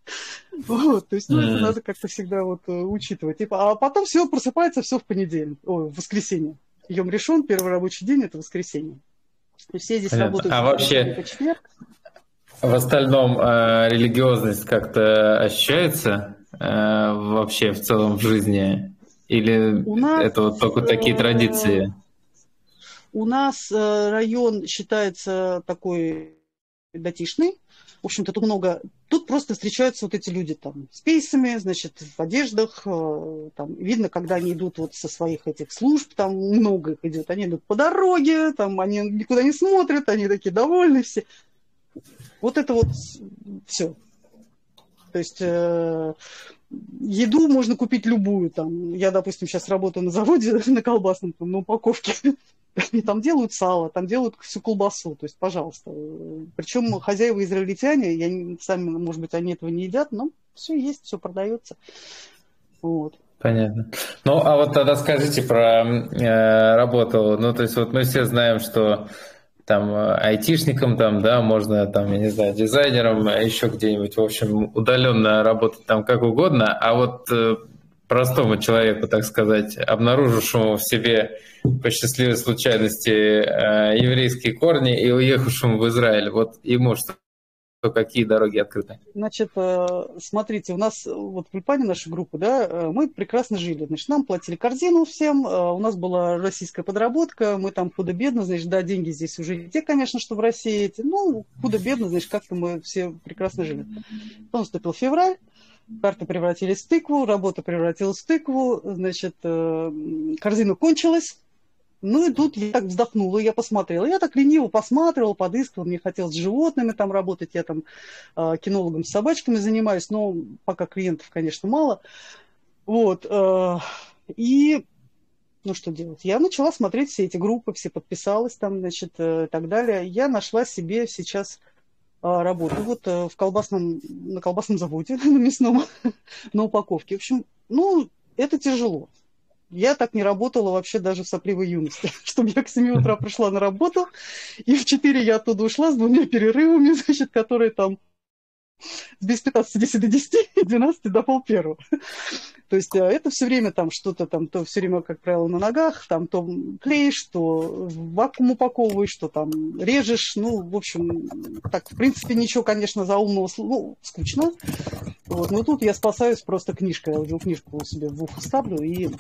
Вот, то есть, это надо как-то всегда вот учитывать. Типа, а потом все просыпается, все в понедельник, в воскресенье. Йом Ришон, первый рабочий день – это воскресенье. То есть все здесь Понятно. работают А с вообще по четверг. в остальном религиозность как-то ощущается вообще в целом в жизни? Или У нас, это вот только такие традиции? У нас район считается такой датишный. В общем-то, тут много... Тут просто встречаются вот эти люди там с пейсами, значит, в одеждах. Там, видно, когда они идут вот со своих этих служб, там много их идет. Они идут по дороге, там они никуда не смотрят, они такие довольны все. Вот это вот все. То есть еду можно купить любую. Там. Я, допустим, сейчас работаю на заводе на колбасном, там, на упаковке. Они там делают сало, там делают всю колбасу, то есть, пожалуйста. Причем хозяева израильтяне, сами, может быть, они этого не едят, но все есть, все продается. Вот. Понятно. Ну, а вот тогда скажите про работу. Ну, то есть, вот мы все знаем, что там айтишникам, там, да, можно, там, я не знаю, дизайнером, еще где-нибудь, в общем, удаленно работать там как угодно, а вот простому человеку, так сказать, обнаружившему в себе по счастливой случайности еврейские корни и уехавшему в Израиль, вот ему что, какие дороги открыты? Значит, смотрите, у нас вот в Ульпане наша группа, да, мы прекрасно жили. Значит, нам платили корзину всем, у нас была российская подработка, мы там худо-бедно, значит, да, деньги здесь уже не те, конечно, что в России эти, ну, худо-бедно, значит, как-то мы все прекрасно жили. Потом наступил февраль, карты превратились в тыкву, работа превратилась в тыкву, значит, корзина кончилась. Ну и тут я так вздохнула, я посмотрела. Я так лениво посматривала, подыскивала, мне хотелось с животными там работать, я там кинологом с собачками занимаюсь, но пока клиентов, конечно, мало. Вот. И, ну что делать? Я начала смотреть все эти группы, все подписалась там, значит, и так далее. Я нашла себе сейчас работу вот на колбасном заводе, на мясном, на упаковке. В общем, ну, это тяжело. Я так не работала вообще даже в сопливой юности. Чтобы я к 7 утра пришла на работу, и в 4 я оттуда ушла с 2 перерывами, значит, которые там без 15 до 10 и 12 до полпервого. То есть это все время там что-то там, то все время, как правило, на ногах, там то клеишь, то в вакуум упаковываешь, что там режешь. Ну, в общем, так, в принципе, ничего, конечно, заумного, ну, скучно. Вот, но тут я спасаюсь просто книжкой. Аудиокнижку себе в ухо ставлю и,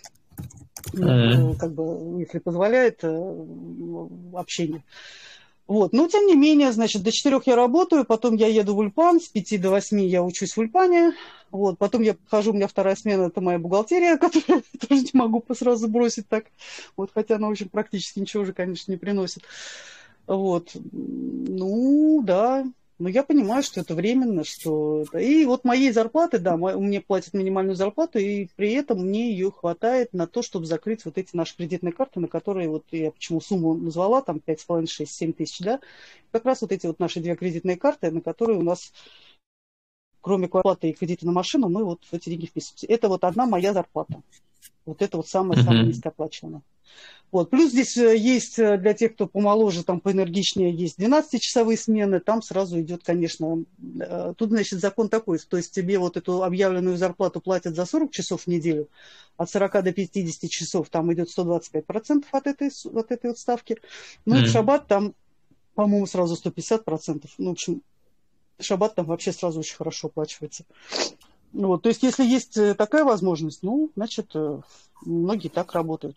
как бы, если позволяет, общение. Вот. Но, тем не менее, значит, до 4 я работаю, потом я еду в Ульпан, с 5 до 8 я учусь в Ульпане, вот. Потом я хожу, у меня вторая смена, это моя бухгалтерия, которую я тоже не могу сразу бросить так, вот, хотя она, в общем, практически ничего уже, конечно, не приносит. Вот. Ну, да. Но я понимаю, что это временно, что... И вот моей зарплаты, да, мне платят минимальную зарплату, и при этом мне ее хватает на то, чтобы закрыть вот эти наши кредитные карты, на которые, вот я почему сумму назвала, там 5,5, 6, 7 тысяч, да, как раз вот эти вот наши 2 кредитные карты, на которые у нас, кроме квартплаты и кредита на машину, мы вот в эти деньги вписываемся. Это вот одна моя зарплата. Вот это вот самая-самая низкооплачиваемая. Вот. Плюс здесь есть для тех, кто помоложе, там поэнергичнее, есть 12-часовые смены, там сразу идет, конечно, тут, значит, закон такой, то есть тебе вот эту объявленную зарплату платят за 40 часов в неделю, от 40 до 50 часов там идет 125% от этой вот ставки, ну и в шаббат там, по-моему, сразу 150%, ну, в общем, шаббат там вообще сразу очень хорошо оплачивается. Вот. То есть если есть такая возможность, ну, значит, многие так работают.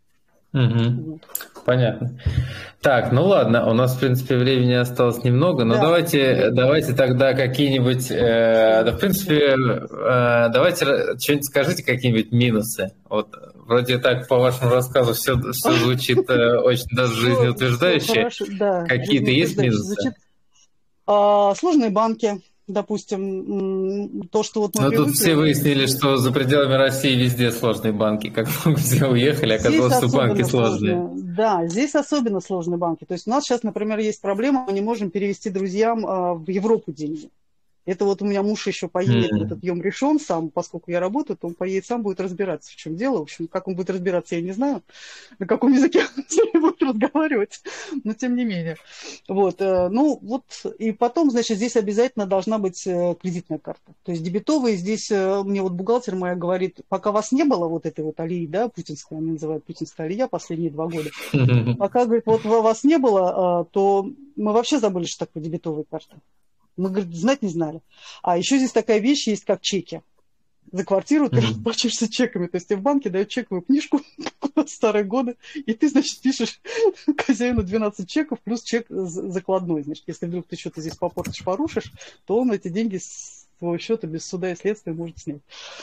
Понятно. Так, ну ладно, у нас, в принципе, времени осталось немного, но да. давайте тогда какие-нибудь, в принципе, давайте что-нибудь скажите, какие-нибудь минусы. Вот вроде так по вашему рассказу все звучит очень даже жизнеутверждающе. Какие-то есть минусы? Сложные банки. Допустим, то, что вот мы тут все выяснили, что за пределами России везде сложные банки. Как много все уехали, оказалось, что банки сложные. Да, здесь особенно сложные банки. То есть у нас сейчас, например, есть проблема, мы не можем перевести друзьям в Европу деньги. Это вот у меня муж еще поедет в этот Йом Ришон сам, поскольку я работаю, то он поедет сам, будет разбираться, в чем дело. В общем, как он будет разбираться, я не знаю, на каком языке он с ним будет разговаривать, но тем не менее. Вот, ну вот, и потом, значит, здесь обязательно должна быть кредитная карта. То есть дебетовые здесь, мне вот бухгалтер моя говорит, пока вас не было вот этой вот алии, да, путинская, они называют путинская алия последние 2 года, пока, говорит, вот вас не было, то мы вообще забыли, что такое дебетовая карта. Мы, говорит, знать не знали. А еще здесь такая вещь есть, как чеки. За квартиру ты расплачиваешься чеками. То есть тебе в банке дают чековую книжку в старые годы, и ты, значит, пишешь хозяину 12 чеков плюс чек закладной. Значит, если вдруг ты что-то здесь попортишь, порушишь, то он эти деньги с твоего счета без суда и следствия может снять.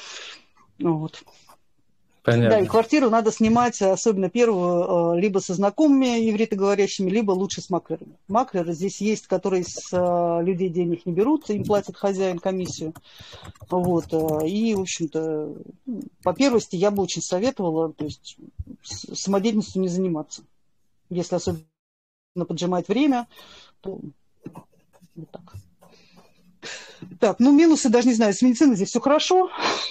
Вот. Понятно. Да, и квартиру надо снимать, особенно первую, либо со знакомыми ивритоговорящими, либо лучше с маклерами. Маклеры здесь есть, которые с людей денег не берут, им платит хозяин комиссию. Вот. И, в общем-то, по первости я бы очень советовала, то есть самодеятельностью не заниматься. Если особенно поджимать время, то вот так. Так, ну минусы даже не знаю, с медициной здесь все хорошо.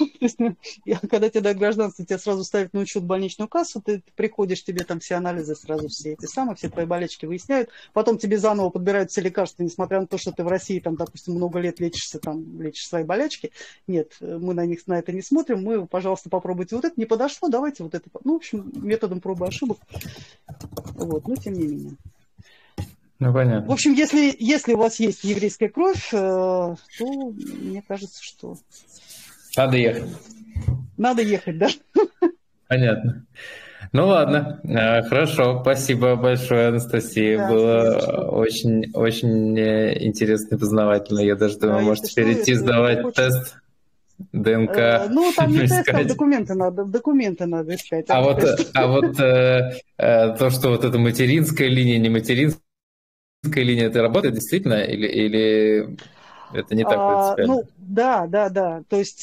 Когда тебе дают гражданство, тебя сразу ставят на учет в больничную кассу, ты приходишь, тебе там все анализы сразу все эти самые, все твои болячки выясняют, потом тебе заново подбирают все лекарства, несмотря на то, что ты в России, там, допустим, много лет лечишься, там, лечишь свои болячки. Нет, мы на них, на это не смотрим, мы, пожалуйста, попробуйте вот это, не подошло, давайте вот это. Ну, в общем, методом пробы и ошибок. Вот, но тем не менее. Ну, понятно. В общем, если у вас есть еврейская кровь, то мне кажется, что... Надо ехать. Надо ехать, да. Понятно. Ну ладно, хорошо. Спасибо большое, Анастасия. Да, было очень, очень интересно и познавательно. Я даже думаю, можете перейти сдавать тест ДНК. Ну, там не тест, там документы надо искать. А вот то, что вот эта материнская линия, не материнская линия, это работает действительно или это не так принципиально? Ну, да. То есть,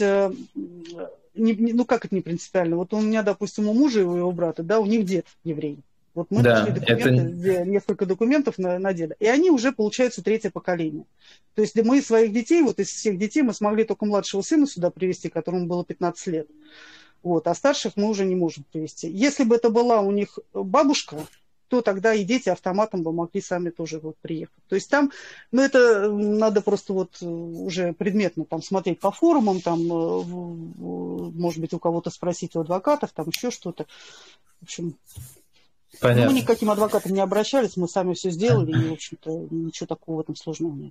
ну как это не принципиально? Вот у меня, допустим, у мужа и у его брата, да, у них дед еврей. Вот мы нашли документы, несколько документов на деда. И они уже, получается, 3-е поколение. То есть мы своих детей, вот из всех детей, мы смогли только младшего сына сюда привезти, которому было 15 лет. Вот, а старших мы уже не можем привезти. Если бы это была у них бабушка, то тогда и дети автоматом бы могли сами тоже вот приехать. То есть там, ну это надо просто вот уже предметно там смотреть по форумам, там, может быть, у кого-то спросить у адвокатов, там еще что-то. В общем, мы ни к каким адвокатам не обращались, мы сами все сделали, и, в общем-то, ничего такого в этом сложного нет.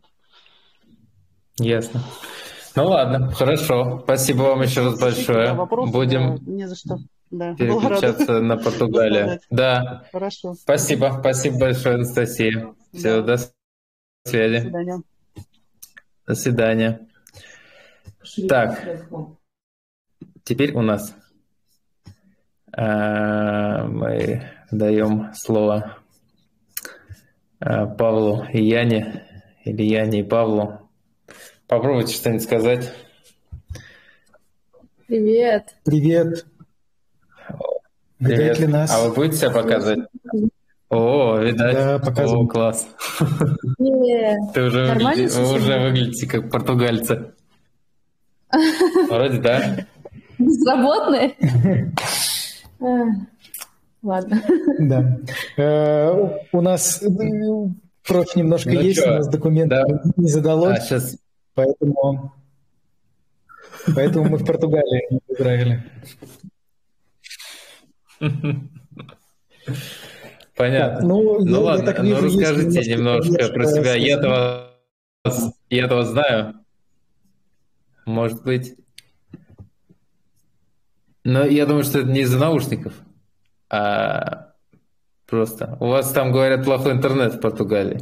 Ясно. Ну ладно, хорошо. Спасибо вам еще раз большое. Вопросы, будем не за что. Да. переключаться на Португалию. Да. Хорошо. Спасибо большое, Анастасия. Все, до связи. До свидания. До свидания. Так, теперь у нас мы даем слово Павлу и Яне, или Яне и Павлу. Попробуйте что-нибудь сказать. Привет. Привет. Видать ли нас? А вы будете себя показывать? О, видать. Да, показываю. О, класс. Нет. Ты уже выглядите как португальцы. Вроде да. Безработные? Ладно. Да. У нас проф немножко есть, у нас документы не задалось, поэтому мы в Португалии не в Израиле. Понятно. Ну ладно, расскажите немножко про себя. Я-то вас знаю. Может быть. Но я думаю, что это не из-за наушников, а просто. У вас там, говорят, плохой интернет в Португалии.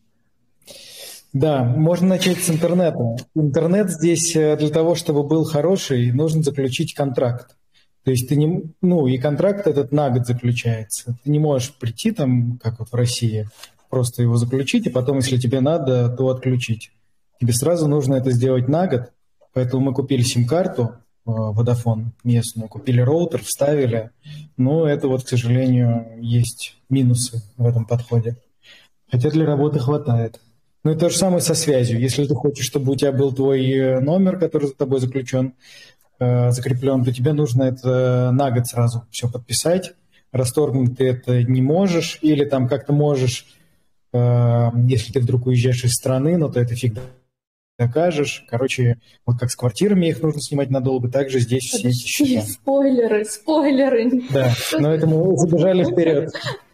Да, можно начать с интернета. Интернет здесь для того, чтобы был хороший, нужно заключить контракт. То есть ты не, и контракт этот на год заключается. Ты не можешь прийти там, как вот в России, просто его заключить, и потом, если тебе надо, то отключить. Тебе сразу нужно это сделать на год, поэтому мы купили сим-карту, Vodafone местную, купили роутер, вставили. Но это вот, к сожалению, есть минусы в этом подходе. Хотя для работы хватает. Ну и то же самое со связью. Если ты хочешь, чтобы у тебя был твой номер, который за тобой закреплен, то тебе нужно это на год сразу все подписать. Расторгнуть ты это не можешь, или там как-то можешь, если ты вдруг уезжаешь из страны, но ты это фиг докажешь. Короче, вот как с квартирами их нужно снимать надолго, так же здесь все эти счета. Спойлеры. Да, но это мы забежали вперед.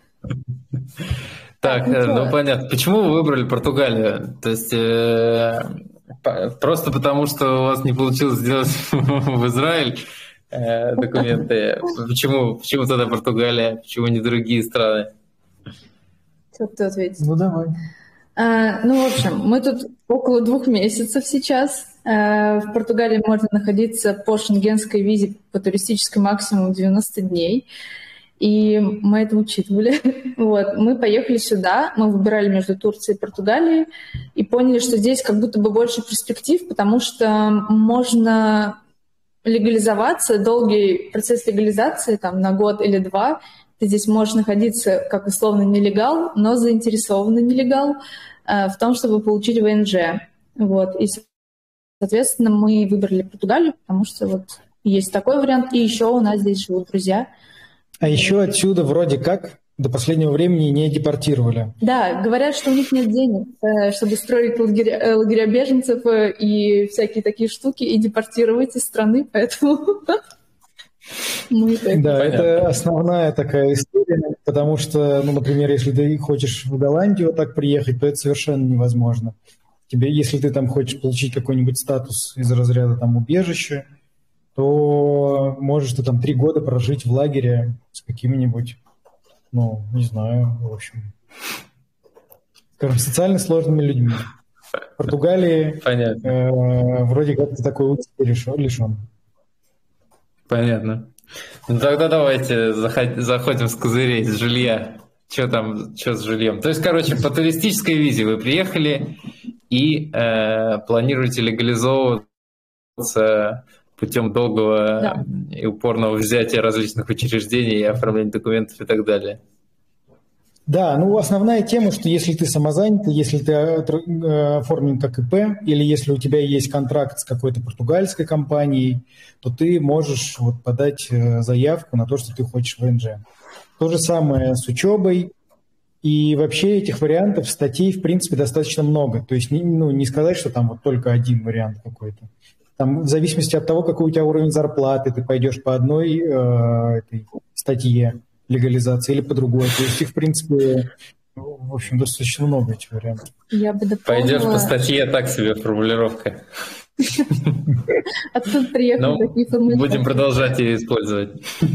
Так, ну понятно. Почему вы выбрали Португалию? То есть просто потому, что у вас не получилось сделать в Израиль документы? Почему тогда Португалия? Почему не другие страны? Кто ответит? Ну, давай. Ну, в общем, мы тут около 2 месяцев сейчас. В Португалии можно находиться по шенгенской визе по туристической максимум 90 дней. И мы это учитывали. Вот. Мы поехали сюда, мы выбирали между Турцией и Португалией и поняли, что здесь как будто бы больше перспектив, потому что можно легализоваться, долгий процесс легализации, там, на год или 2. Ты здесь можешь находиться как условно нелегал, но заинтересованный нелегал в том, чтобы получить ВНЖ. Вот. И, соответственно, мы выбрали Португалию, потому что вот есть такой вариант. И еще у нас здесь живут друзья. А еще отсюда вроде как до последнего времени не депортировали. Да, говорят, что у них нет денег, чтобы строить лагеря беженцев и всякие такие штуки, и депортировать из страны, поэтому... Да, это основная такая история, потому что, ну, например, если ты хочешь в Голландию так приехать, то это совершенно невозможно. Тебе, если ты там хочешь получить какой-нибудь статус из разряда там убежища, то можешь ты там 3 года прожить в лагере с какими-нибудь, ну, не знаю, в общем, скажем, социально сложными людьми. В Португалии вроде как ты такой лишен. Понятно. Ну тогда давайте заходим с козырей, с жилья. Что с жильем? То есть, короче, по туристической визе вы приехали и планируете легализовываться путем долгого и упорного взятия различных учреждений, оформления документов и так далее. Да, ну основная тема, что если ты самозанятый, если ты оформлен как ИП, или если у тебя есть контракт с какой-то португальской компанией, то ты можешь вот подать заявку на то, что ты хочешь ВНЖ. То же самое с учебой. И вообще этих вариантов, статей, в принципе, достаточно много. То есть не сказать, что там вот только один вариант какой-то. Там, в зависимости от того, какой у тебя уровень зарплаты, ты пойдешь по одной этой статье легализации или по другой. То есть их, в принципе, в общем, достаточно много этих вариантов. Я бы дополнила... Пойдешь по статье, так себе формулировка. Откуда приехали такие формулировки? Будем продолжать ее использовать.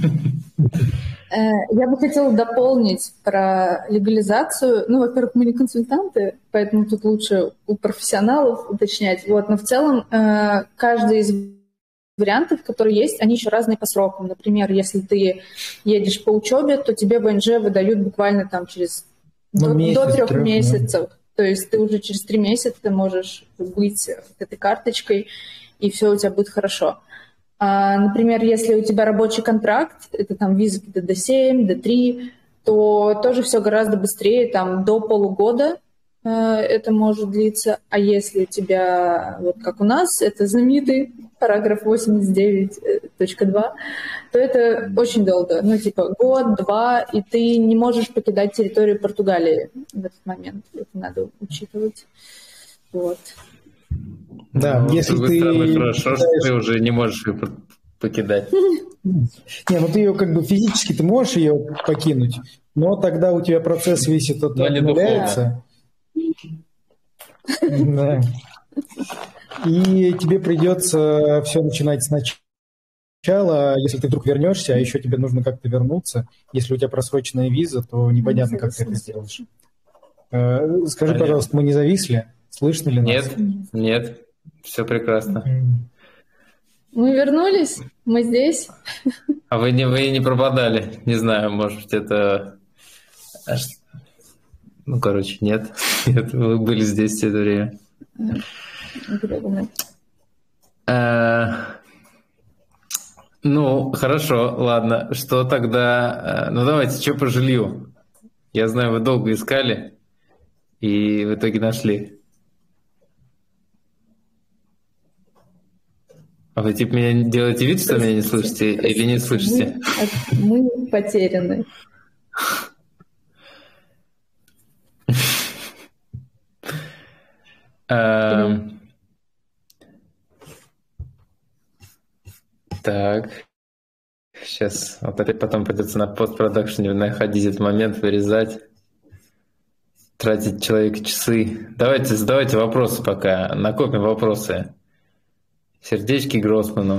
Я бы хотела дополнить про легализацию. Ну, во-первых, мы не консультанты, поэтому тут лучше у профессионалов уточнять. Вот, но в целом каждый из вариантов, которые есть, они еще разные по срокам. Например, если ты едешь по учебе, то тебе ВНЖ выдают буквально там через до 3 месяцев. Да. То есть ты уже через 3 месяца можешь быть этой карточкой, и все у тебя будет хорошо. Например, если у тебя рабочий контракт, это там виза D7, D3, то тоже все гораздо быстрее, там до полугода это может длиться. А если у тебя, вот как у нас, это знаменитый параграф 89.2, то это очень долго, ну типа год, 2, и ты не можешь покидать территорию Португалии в этот момент. Это надо учитывать. Вот. Да, ну, если ты... Хорошо, что ты уже не можешь ее покидать. Не, ну ты ее как бы физически ты можешь ее покинуть, но тогда у тебя процесс весь этот обнуляется. Да. И тебе придется все начинать сначала, если ты вдруг вернешься, а еще тебе нужно как-то вернуться. Если у тебя просроченная виза, то непонятно, как ты это сделаешь. Скажи, пожалуйста, мы не зависли? Слышно ли нас? Нет, все прекрасно. Мы вернулись, мы здесь. А вы не пропадали? Не знаю, может быть, это... Ну, короче, нет. Нет, вы были здесь все это время. Ну, хорошо, ладно. Что тогда... Ну, давайте, что по жилью? Я знаю, вы долго искали и в итоге нашли. А вы типа меня делаете вид, что меня не слышите или не слышите? Мы потеряны. Так. Сейчас вот опять потом придется на постпродакшене находить этот момент, вырезать, тратить человек часы. Давайте задавайте вопросы пока, накопим вопросы. Сердечки Гроссману.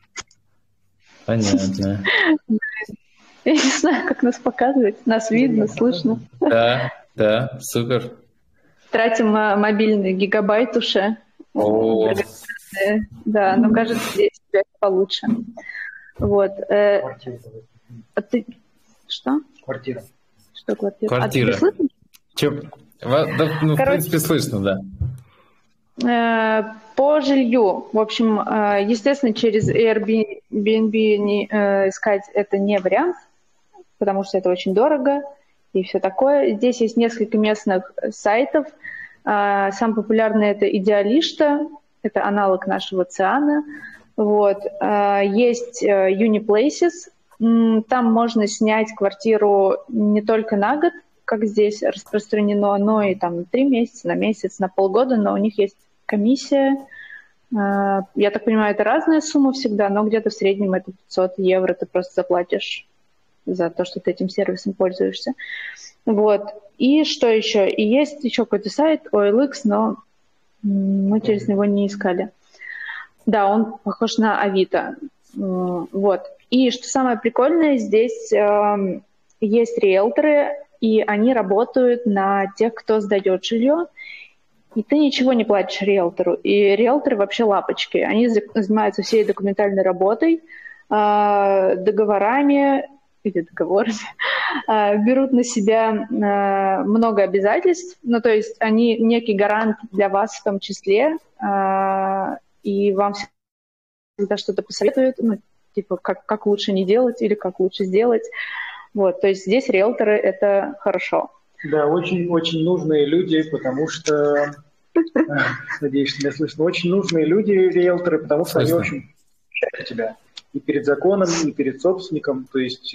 Понятно. Я не знаю, как нас показывать. Нас видно, слышно. Да, супер. Тратим мобильный гигабайт уже. О. Да, но кажется, здесь связь получше. Вот. А ты... Что? Квартира. Что квартира? Квартира. А ты слышишь? В принципе, слышно, да. По жилью, в общем, естественно, через Airbnb искать это не вариант, потому что это очень дорого и все такое. Здесь есть несколько местных сайтов. Самый популярный — это Идеалишта, это аналог нашего Циана. Вот. Есть Uniplaces, там можно снять квартиру не только на год, как здесь распространено, но и там на 3 месяца, на месяц, на полгода, но у них есть комиссия. Я так понимаю, это разная сумма всегда, но где-то в среднем это 500 евро ты просто заплатишь за то, что ты этим сервисом пользуешься. Вот. И что еще? И есть еще какой-то сайт, OLX, но мы через него не искали. Да, он похож на Авито. Вот. И что самое прикольное, здесь есть риэлторы, и они работают на тех, кто сдает жилье, и ты ничего не платишь риэлтору. И риэлторы вообще лапочки. Они занимаются всей документальной работой, договорами, берут на себя много обязательств. Ну, то есть они некий гарант для вас в том числе, и вам всегда что-то посоветуют, ну, типа, как лучше не делать или как лучше сделать. Вот, то есть здесь риэлторы — это хорошо. Да, очень нужные люди, потому что... Надеюсь, что меня слышно. Очень нужные люди, риэлторы, потому что они очень защищают тебя и перед законом, и перед собственником. То есть,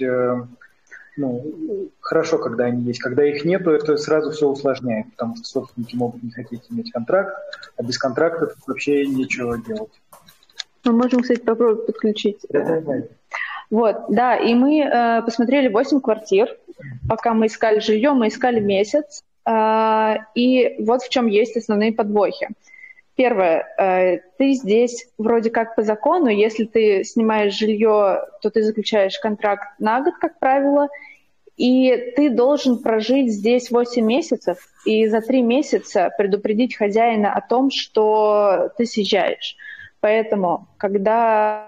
хорошо, когда они есть. Когда их нету, это сразу все усложняет, потому что собственники могут не хотеть иметь контракт, а без контракта тут вообще нечего делать. Мы можем, кстати, попробовать подключить. Да. Вот, да, и мы посмотрели 8 квартир. Пока мы искали жилье, мы искали месяц. И вот в чем есть основные подвохи. Первое, ты здесь вроде как по закону, если ты снимаешь жилье, то ты заключаешь контракт на год, как правило, и ты должен прожить здесь 8 месяцев и за 3 месяца предупредить хозяина о том, что ты съезжаешь. Поэтому, когда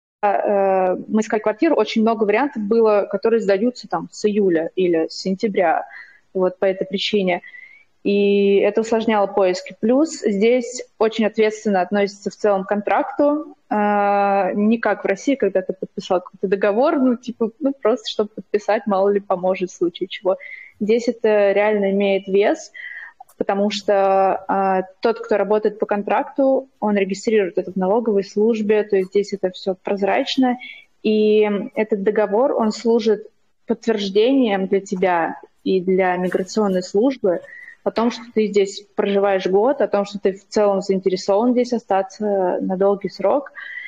мы искали квартиру, очень много вариантов было, которые сдаются там с июля или с сентября, вот по этой причине. И это усложняло поиски. Плюс здесь очень ответственно относятся в целом к контракту, не как в России, когда ты подписал какой-то договор, просто чтобы подписать, мало ли поможет в случае чего. Здесь это реально имеет вес, потому что тот, кто работает по контракту, он регистрирует это в налоговой службе, то есть здесь это все прозрачно, и этот договор, он служит подтверждением для тебя и для миграционной службы о том, что ты здесь проживаешь год, о том, что ты в целом заинтересован здесь остаться на долгий срок.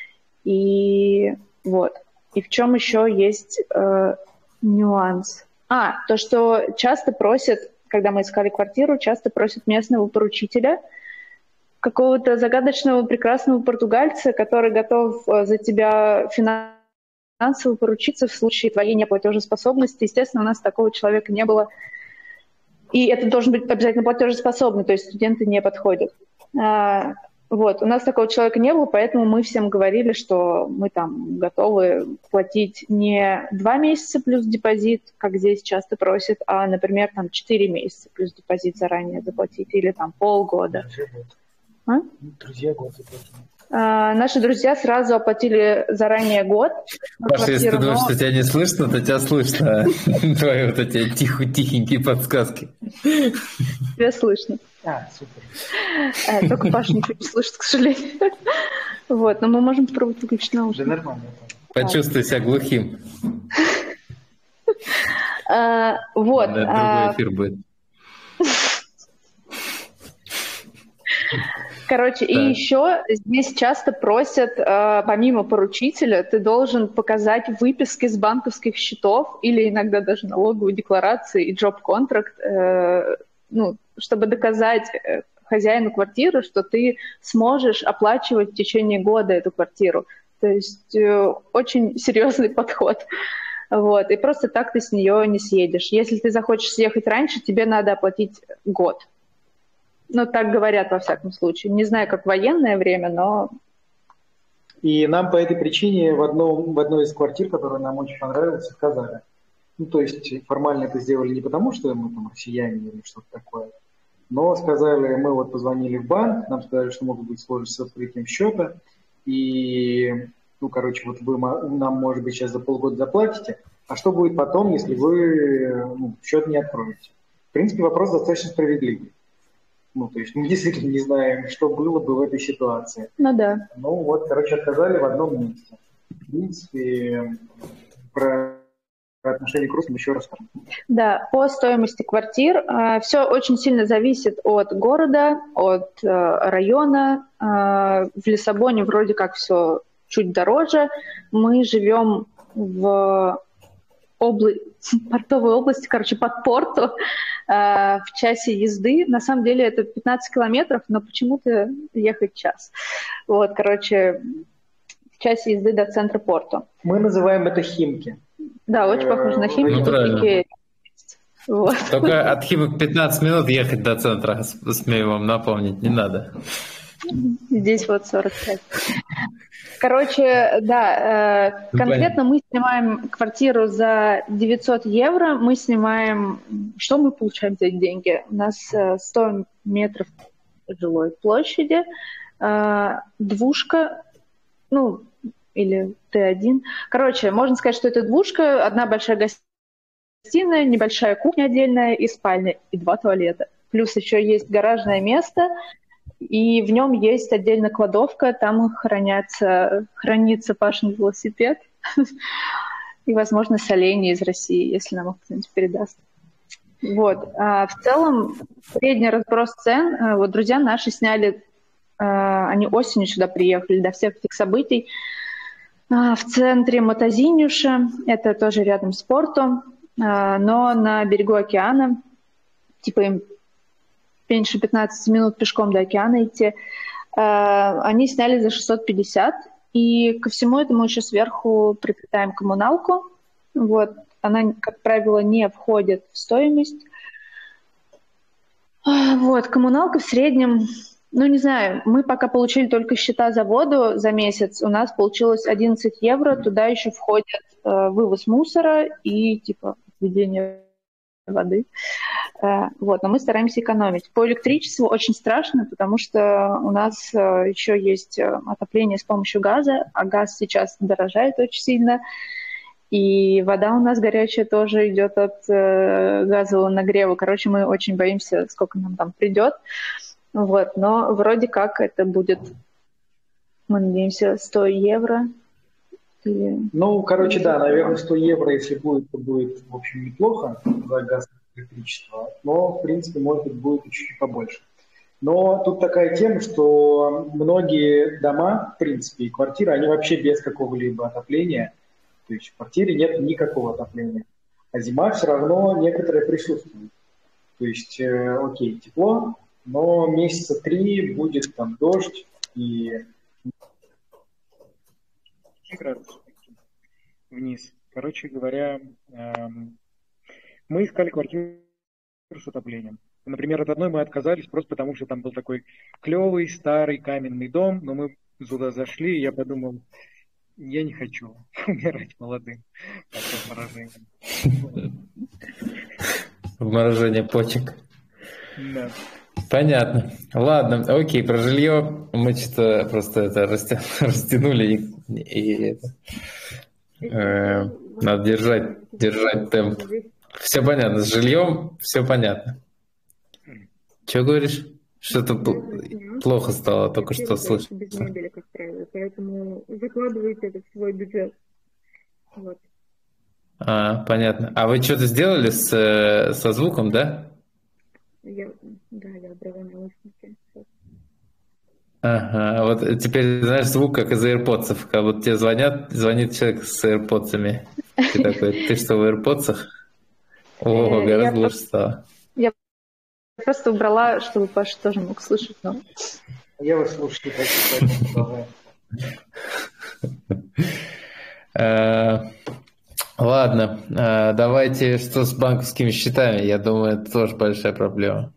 И вот. И в чем еще есть нюанс? То, что часто просят, когда мы искали квартиру, часто просят местного поручителя, какого-то загадочного, прекрасного португальца, который готов за тебя финансово поручиться в случае твоей неплатежеспособности. Естественно, у нас такого человека не было. И это должен быть обязательно платежеспособный, то есть студенты не подходят. Вот. У нас такого человека не было, поэтому мы всем говорили, что мы там готовы платить не 2 месяца плюс депозит, как здесь часто просят, а, например, там 4 месяца плюс депозит заранее заплатить, или там полгода. Друзья год заплатили. Наши друзья сразу оплатили заранее год. Паша, если ты думаешь, что тебя не слышно, то тебя слышно. Твои вот эти тихенькие подсказки. Тебя слышно. Супер. Только Паша ничего не слышит, к сожалению. Вот, но мы можем попробовать выключить Да наушники. нормально. Почувствуй себя глухим. Вот. Другой эфир будет. Короче, и еще здесь часто просят, помимо поручителя, ты должен показать выписки с банковских счетов или иногда даже налоговые декларации и джоб-контракт, ну, чтобы доказать хозяину квартиры, что ты сможешь оплачивать в течение года эту квартиру. То есть очень серьезный подход. Вот. И просто так ты с нее не съедешь. Если ты захочешь съехать раньше, тебе надо оплатить год. Ну, так говорят во всяком случае. Не знаю, как в военное время, но... И нам по этой причине в одной из квартир, которая нам очень понравилась, отказали. Ну, то есть формально это сделали не потому, что мы там россияне или что-то такое, но сказали, мы вот позвонили в банк, нам сказали, что могут быть сложности с открытием счета, и, ну, короче, вот вы нам, может быть, сейчас за полгода заплатите, а что будет потом, если вы счет не откроете? В принципе, вопрос достаточно справедливый. Ну, то есть мы действительно не знаем, что было бы в этой ситуации. Ну да. Ну вот, короче, отказали в одном месте. В принципе, про отношение к русским еще раз скажем. Да, по стоимости квартир все очень сильно зависит от города, от района. В Лиссабоне вроде как все чуть дороже. Мы живем в портовой области, короче, под Порту, в часе езды. На самом деле это 15 километров, но почему-то ехать час. Вот, короче, в часе езды до центра Порту. Мы называем это Химки. Да, очень похоже на Химки. Ну, правильно. Вот. Только от Химок 15 минут ехать до центра, смею вам напомнить, не надо. Здесь вот 45. Короче, да, конкретно мы снимаем квартиру за 900 евро. Мы снимаем... Что мы получаем за эти деньги? У нас 100 метров жилой площади, двушка, ну, или Т1. Короче, можно сказать, что это двушка, одна большая гостиная, небольшая кухня отдельная и спальня, и 2 туалета. Плюс еще есть гаражное место, и в нем есть отдельно кладовка, там хранится Пашин велосипед и, возможно, соленья из России, если нам их кто-нибудь передаст. Вот. В целом, средний разброс цен, вот друзья наши сняли, они осенью сюда приехали до всех этих событий, в центре Матазинюша, это тоже рядом с Порту, но на берегу океана, типа им меньше 15 минут пешком до океана идти. Они сняли за 650, и ко всему этому еще сверху приплетаем коммуналку. Вот. Она, как правило, не входит в стоимость. Вот. Коммуналка в среднем, ну не знаю, мы пока получили только счета за воду за месяц, у нас получилось 11 евро, туда еще входит вывоз мусора и типа введение воды. Вот, но мы стараемся экономить. По электричеству очень страшно, потому что у нас еще есть отопление с помощью газа, а газ сейчас дорожает очень сильно, и вода у нас горячая тоже идет от газового нагрева. Короче, мы очень боимся, сколько нам там придет. Вот, но вроде как это будет, мы надеемся, 100 евро. Или... Ну, короче, да, наверное, 100 евро, если будет, то будет, в общем, неплохо за газ и электричество. Но, в принципе, может быть, будет чуть-чуть побольше. Но тут такая тема, что многие дома, в принципе, и квартиры, они вообще без какого-либо отопления. То есть в квартире нет никакого отопления. А зима все равно некоторое присутствует. То есть, окей, тепло, но месяца 3 будет там дождь и... градусов вниз. Короче говоря, мы искали квартиру с отоплением. Например, от одной мы отказались просто потому, что там был такой клевый старый каменный дом, но мы туда зашли, и я подумал, я не хочу умирать молодым от обморожения. Обморожение почек. Да. Понятно. Ладно, окей, про жилье мы что-то просто это растянули и надо держать темп. Все понятно, с жильем все понятно. Что говоришь? Что-то... плохо стало, только все что остаются слышно. без мебели, как правило. Поэтому закладывайте это в свой бюджет. Вот. Понятно. А вы что-то сделали со звуком, да? Я брала наушники. Ага, вот теперь, знаешь, звук как из AirPods, как будто тебе звонит человек с AirPods'ами. Ты такой, ты что, в AirPods'ах? О, гораздо лучше стало. Я просто убрала, чтобы Паша тоже мог слышать. Но... Я вас слушаю, поэтому продолжаем. Ладно, давайте, что с банковскими счетами? Я думаю, это тоже большая проблема.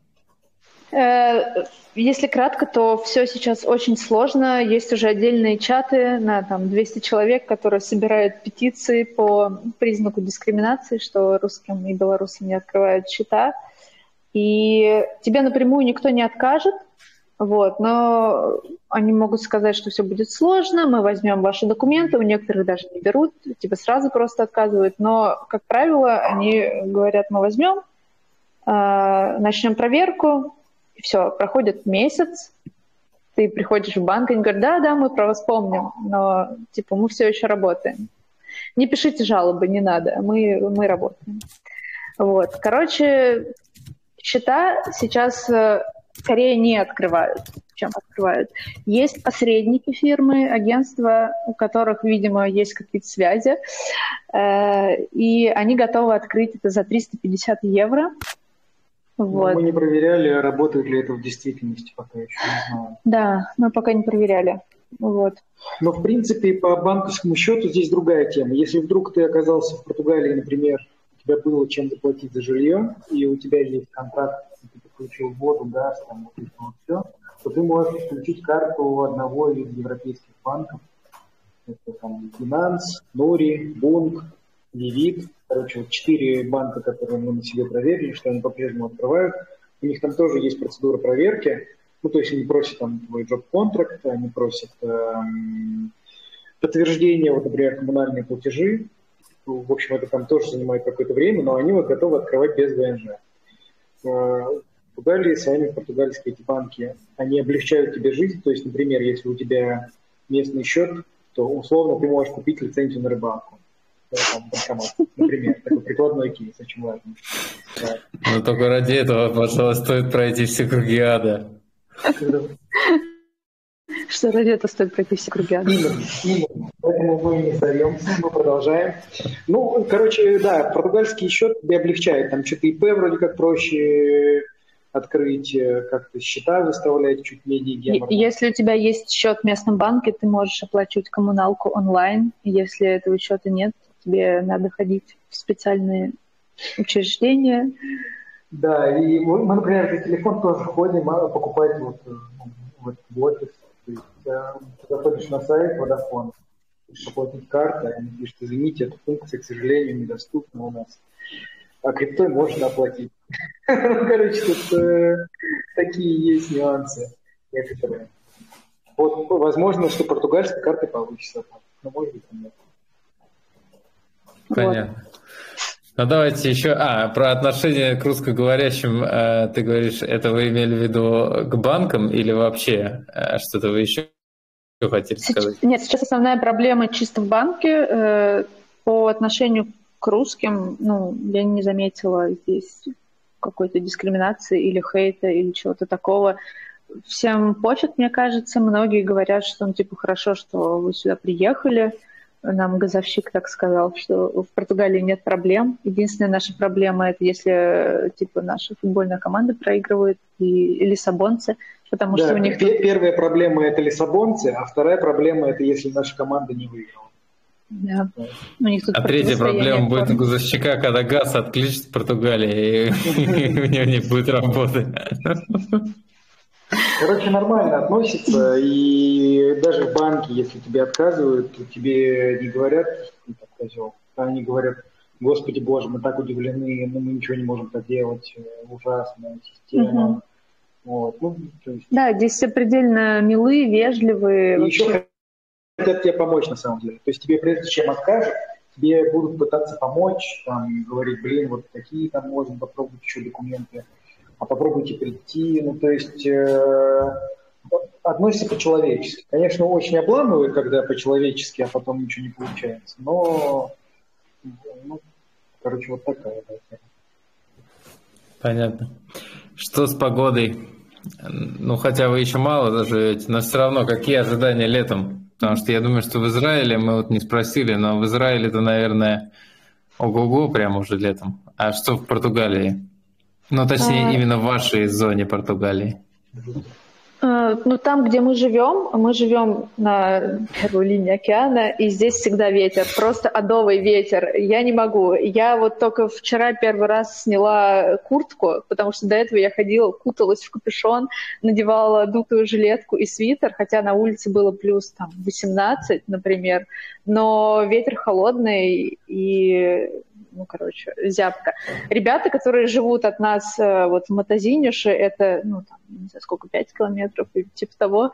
Если кратко, то все сейчас очень сложно. Есть уже отдельные чаты на 200 человек, которые собирают петиции по признаку дискриминации, что русским и белорусам не открывают счета. И тебе напрямую никто не откажет, но они могут сказать, что все будет сложно, мы возьмем ваши документы, у некоторых даже не берут, тебе сразу просто отказывают. Но, как правило, они говорят, мы возьмем, начнем проверку, и все, проходит месяц, ты приходишь в банк, и они говорят, да, мы про вас помним, но мы все еще работаем. Не пишите жалобы, не надо, мы работаем. Короче, счета сейчас скорее не открывают, чем открывают. Есть посредники фирмы, агентства, у которых, видимо, есть какие-то связи, и они готовы открыть это за 350 евро. Мы не проверяли, работает ли это в действительности, пока еще не знаем. Да, мы пока не проверяли. Но, в принципе, по банковскому счету здесь другая тема. Если вдруг ты оказался в Португалии, например, у тебя было чем заплатить за жилье, и у тебя есть контракт, ты подключил воду, газ, все, то ты можешь подключить карту одного из европейских банков. Это Финанс, Нори, Бунг, Левит. 4 банка, которые мы на себе проверили, что они по-прежнему открывают. У них там тоже есть процедура проверки. То есть они просят твой джоб-контракт, они просят подтверждение, например, коммунальные платежи. В общем, это там тоже занимает какое-то время, но они готовы открывать без ВНЖ. В Португалии, сами португальские эти банки, они облегчают тебе жизнь. То есть, например, если у тебя местный счет, то условно ты можешь купить лицензию на рыбалку. Банкомат, например, такой прикладной кейс, очень важный. Но только ради этого, пожалуйста, стоит пройти все круги ада. Что ради этого стоит пройти все круги ада? Именно. Поэтому мы не сдаемся, мы продолжаем. Португальский счет тебе облегчает. Там что-то ИП вроде как проще открыть, как-то счета выставлять чуть менее геморно. Если у тебя есть счет в местном банке, ты можешь оплачивать коммуналку онлайн. Если этого счета нет, тебе надо ходить в специальные учреждения. Да, и мы, например, за телефон тоже ходим, покупать в офис. То есть, заходишь на сайт Vodafone, оплатить картой, они пишут, извините, эта функция, к сожалению, недоступна у нас. А криптой можно оплатить. Тут такие есть нюансы некоторые. Возможно, что португальской картой получится, но может быть нет. Понятно. Давайте еще... про отношение к русскоговорящим ты говоришь, это вы имели в виду к банкам или вообще что-то вы еще хотели сказать? Нет, сейчас основная проблема чисто в банке. По отношению к русским, я не заметила здесь какой-то дискриминации или хейта, или чего-то такого. Всем пофиг, мне кажется. Многие говорят, что хорошо, что вы сюда приехали. Нам газовщик так сказал, что в Португалии нет проблем. Единственная наша проблема — это если наша футбольная команда проигрывает, и лиссабонцы, потому что у них... Первая проблема — это лиссабонцы, а вторая проблема — это если наша команда не выиграла. Да. У них тут третья проблема будет у газовщика, когда газ отключит в Португалии, и у него не будет работы. Нормально относятся, и даже в банке, если тебе отказывают, то тебе не говорят, что ты козел, а они говорят, Господи Боже, мы так удивлены, мы ничего не можем поделать, ужасная система. Да, здесь все предельно милые, вежливые. И еще хотят тебе помочь на самом деле. То есть тебе прежде чем откажут, тебе будут пытаться помочь, говорить, такие можно попробовать еще документы. А попробуйте прийти. То есть относится по-человечески. Конечно, очень обламывает, когда по-человечески, а потом ничего не получается. Но, ну, короче, вот такая. Да. Понятно. Что с погодой? Ну, хотя вы еще мало доживете, но все равно, какие ожидания летом? Потому что я думаю, что в Израиле, мы вот не спросили, но в Израиле-то, наверное, ого-го прямо уже летом. А что в Португалии? Ну, точнее, именно в вашей зоне Португалии. Ну, там, где мы живем на первой линии океана, и здесь всегда ветер, просто адовый ветер. Я не могу. Я вот только вчера первый раз сняла куртку, потому что до этого я ходила, куталась в капюшон, надевала дутую жилетку и свитер, хотя на улице было плюс там 18, например, но ветер холодный и... Ну, короче, зябко. Ребята, которые живут от нас вот в Матазинюше, это, ну, там, не знаю, сколько, 5 километров или типа того,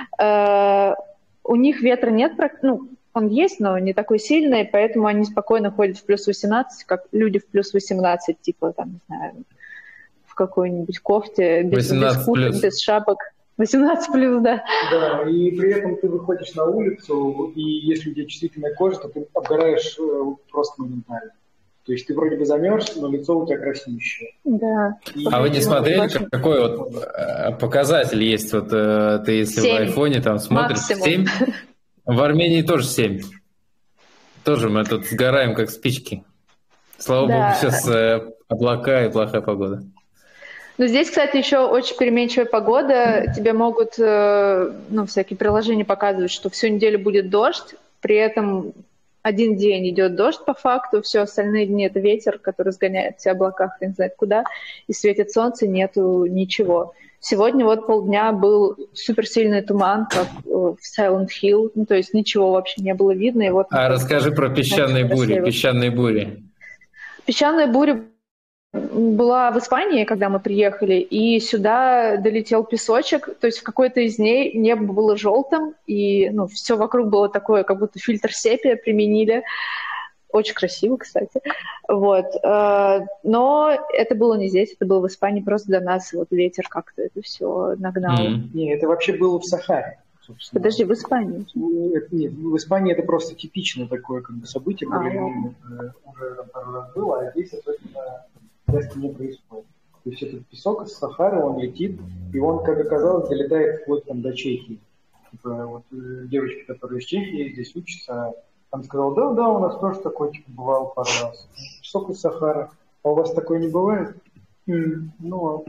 у них ветра нет, ну, он есть, но не такой сильный, поэтому они спокойно ходят в плюс 18, как люди в плюс 18, типа, там, не знаю, в какой-нибудь кофте, без курток, без шапок. 18 плюс, да. Да, и при этом ты выходишь на улицу, и если у тебя чувствительная кожа, то ты обгораешь просто моментально. То есть ты вроде бы замерз, но лицо у тебя краснющее. Да. А вы не смотрели, какой вот показатель есть? Вот ты если 7. В айфоне там смотришь, максимум. 7? В Армении тоже 7. Тоже мы тут сгораем, как спички. Слава богу, сейчас облака и плохая погода. Ну, здесь, кстати, еще очень переменчивая погода. Тебе могут, ну, всякие приложения показывать, что всю неделю будет дождь, при этом... Один день идет дождь по факту, все остальные дни это ветер, который сгоняет все облака хрен знает куда, и светит солнце, нету ничего. Сегодня вот полдня был суперсильный туман, как в Silent Hill, ну, то есть ничего вообще не было видно. И вот расскажи про песчаные бури. Песчаные бури. Песчаная буря была в Испании, когда мы приехали, и сюда долетел песочек, то есть в какой-то из дней небо было желтым, и ну, все вокруг было такое, как будто фильтр сепия применили. Очень красиво, кстати. Вот. Но это было не здесь, это было в Испании, просто до нас вот ветер как-то это все нагнал. Не, это вообще было в Сахаре. Собственно. Подожди, в Испании? Нет, в Испании это просто типичное такое как бы событие, уже пару раз было, а здесь, соответственно, часто не происходит. То есть этот песок из Сахары, он летит, и он, как оказалось, долетает вплоть там, до Чехии. Типа, вот девочка, которая из Чехии здесь учится, она сказала, да, у нас тоже такой типа, бывал пару раз. Песок из Сахары. А у вас такое не бывает? Ну,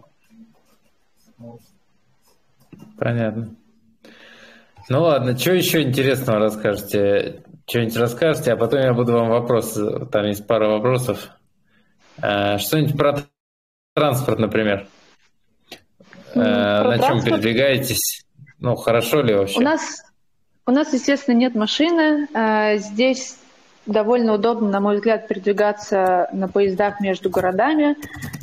понятно. Ну ладно, что еще интересного расскажете? Что-нибудь расскажете, а потом я буду вам вопросы, там есть пара вопросов. Что-нибудь про транспорт, например. На чем передвигаетесь? Ну, хорошо ли вообще? У нас, естественно, нет машины. Здесь довольно удобно, на мой взгляд, передвигаться на поездах между городами.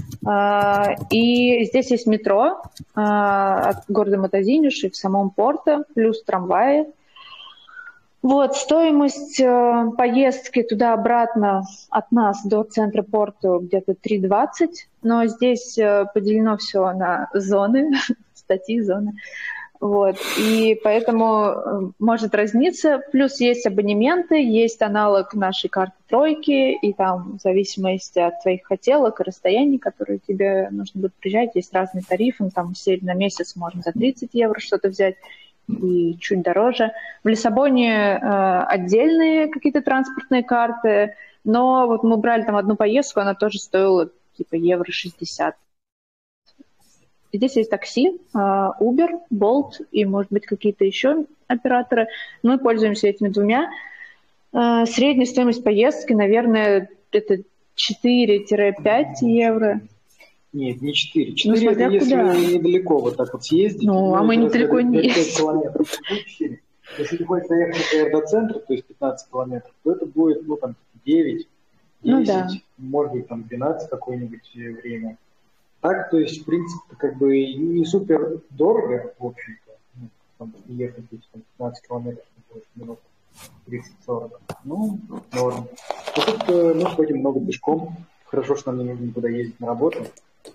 И здесь есть метро от города Матазинюш в самом Порто, плюс трамваи. Вот, стоимость поездки туда-обратно от нас до центра Порту где-то 3,20, но здесь поделено все на зоны, статьи, зоны. Вот, и поэтому может разниться. Плюс есть абонементы, есть аналог нашей карты тройки, и там в зависимости от твоих хотелок и расстояний, которые тебе нужно будет приезжать, есть разные тарифы. Там на месяц можно за 30 евро что-то взять, и чуть дороже. В Лиссабоне отдельные какие-то транспортные карты, но вот мы брали там одну поездку, она тоже стоила типа евро 60. Здесь есть такси, Uber, Bolt и, может быть, какие-то еще операторы. Мы пользуемся этими двумя. Средняя стоимость поездки, наверное, это 4-5 евро. Нет, не 4. 4 это если недалеко вот так вот съездить. Ну, а мы недалеко не ездим. Километров. 4. Если ты хочешь доехать, например, до центра, то есть 15 километров, то это будет, ну, там, 9, 10, может быть, там, 12 какое-нибудь время. Так, то есть, в принципе, как бы не супер дорого, в общем-то, ну, там, ехать здесь, там, 15 километров, минут 30-40. Ну, норм. Тут мы ходим много пешком. Хорошо, что нам не нужно никуда ездить на работу.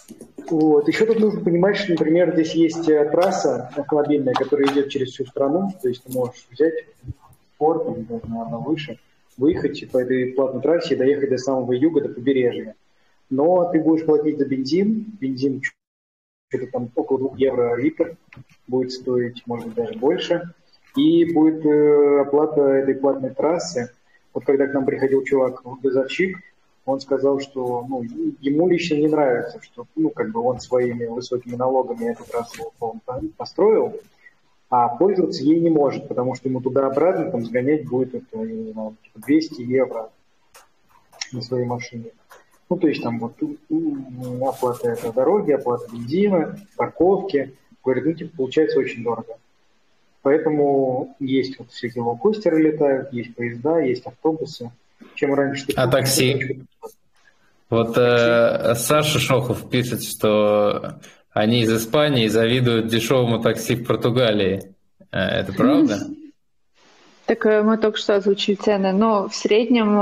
Вот. Еще тут нужно понимать, что, например, здесь есть трасса автомобильная, которая идет через всю страну, то есть ты можешь взять порт, или даже, наверное, выше, выехать по этой платной трассе и доехать до самого юга, до побережья. Но ты будешь платить за бензин что-то там около 2 евро литр, будет стоить, может быть, даже больше, и будет оплата этой платной трассы. Вот когда к нам приходил чувак, газовщик, он сказал, что ему лично не нравится, что он своими высокими налогами эту трассу построил, а пользоваться ей не может, потому что ему туда-обратно там сгонять будет это, я не знаю, 200 евро на своей машине. То есть там вот оплата этой дороги, оплата бензина, парковки. Говорит, получается очень дорого. Поэтому есть вот всякие лоукостеры летают, есть поезда, есть автобусы. Чем раньше ты... А такси? Вот Саша Шохов пишет, что они из Испании завидуют дешевому такси в Португалии. Это правда? Так мы только что озвучили цены. Но в среднем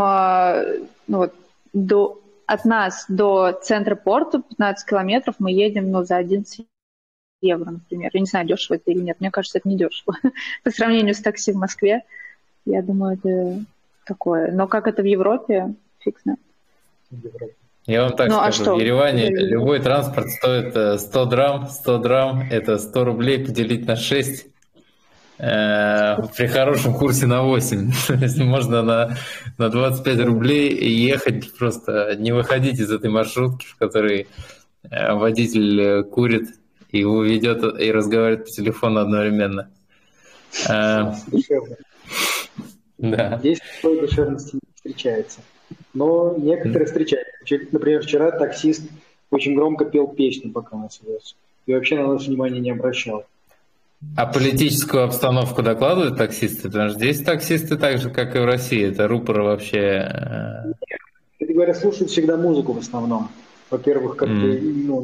от нас до центра порта 15 километров мы едем за 11 евро, например. Я не знаю, дешево это или нет. Мне кажется, это не дешево. По сравнению с такси в Москве, я думаю, это такое. Но как это в Европе, фиг знает. Я вам так скажу, в Ереване любой транспорт стоит 100 драм. 100 драм – это 100 рублей поделить на 6. При хорошем курсе на 8. То есть можно на 25 рублей ехать, просто не выходить из этой маршрутки, в которой водитель курит и его ведет и разговаривает по телефону одновременно. Дешевле. Да. Здесь такой дешевности не встречается. Но некоторые встречаются. Например, вчера таксист очень громко пел песню, пока нас вез. И вообще на нас внимания не обращал. А политическую обстановку докладывают таксисты? Потому что здесь таксисты так же, как и в России. Это рупоры вообще... Кстати говоря, слушают всегда музыку в основном. Во-первых, как-то,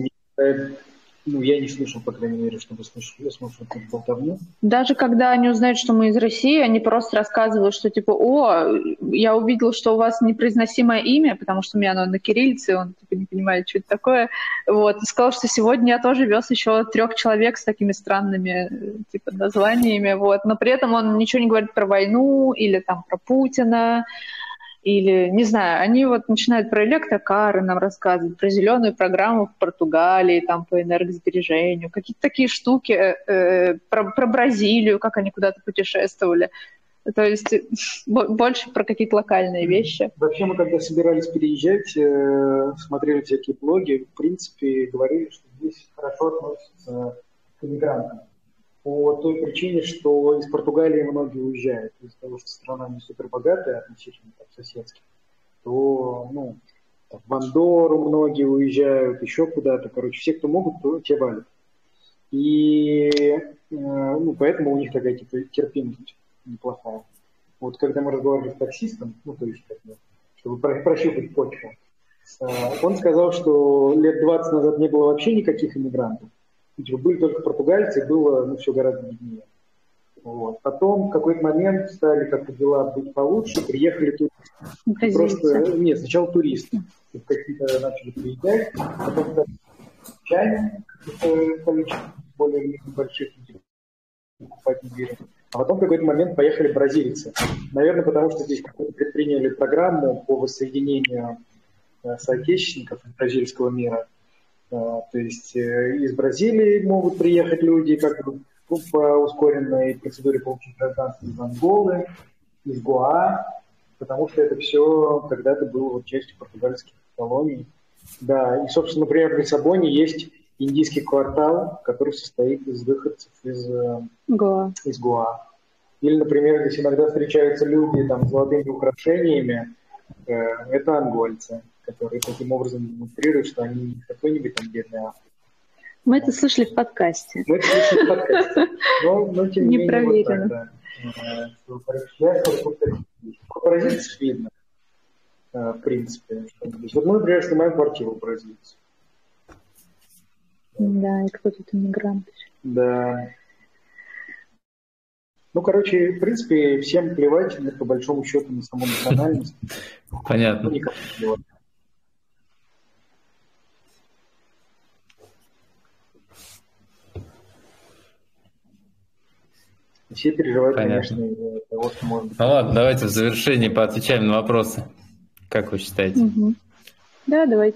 я не слышал, по крайней мере, чтобы слушать болтовню. Даже когда они узнают, что мы из России, они просто рассказывают, что типа, я увидел, что у вас непроизносимое имя, потому что у меня оно на кириллице, он типа не понимает, что это такое. Вот. И сказал, что сегодня я тоже вез еще 3 человек с такими странными типа названиями. Вот. Но при этом он ничего не говорит про войну или там про Путина. Или, не знаю, они вот начинают про электрокары нам рассказывать, про зеленую программу в Португалии, там по энергосбережению, какие-то такие штуки, про Бразилию, как они куда-то путешествовали. То есть больше про какие-то локальные вещи. Вообще мы, когда собирались переезжать, смотрели всякие блоги, в принципе, говорили, что здесь хорошо относятся к иммигрантам. По той причине, что из Португалии многие уезжают. Из-за того, что страна не супербогатая относительно соседских, то в Андорру многие уезжают, еще куда-то. Короче, все, кто могут, то те валят. И поэтому у них такая терпимость неплохая. Вот когда мы разговаривали с таксистом, чтобы прощупать почву, он сказал, что лет 20 назад не было вообще никаких иммигрантов. Были только португальцы, было все гораздо беднее. Вот. Потом в какой-то момент стали как-то дела быть получше, приехали туристы. Просто, сначала туристы. Какие-то начали приезжать, потом стали чайные, количество более больших покупать недвижимость. А потом в какой-то момент поехали бразильцы. Наверное, потому что здесь какую-то предприняли программу по воссоединению соотечественников из бразильского мира. То есть из Бразилии могут приехать люди как бы по ускоренной процедуре получить гражданство из Анголы, из Гоа, потому что это все когда-то было частью португальских колоний. Да, и, собственно, например, в Лиссабоне есть индийский квартал, который состоит из выходцев из Гоа. Или, например, здесь иногда встречаются люди с золотыми украшениями, это ангольцы, которые таким образом демонстрируют, что они не какой-нибудь бедный автор. Мы это слышали в подкасте. Но тем не менее, вот так, да. По бразильцев видно, в принципе. Вот мы, например, снимаем квартиру у бразильцев. Да, и кто тут иммигрант? Да. В принципе, всем плевать, по большому счету, на саму национальность. Понятно. Все переживают, Понятно. конечно, из-за того, что может быть. Ну ладно, давайте в завершении поотвечаем на вопросы. Как вы считаете? Мгм. Да, давайте.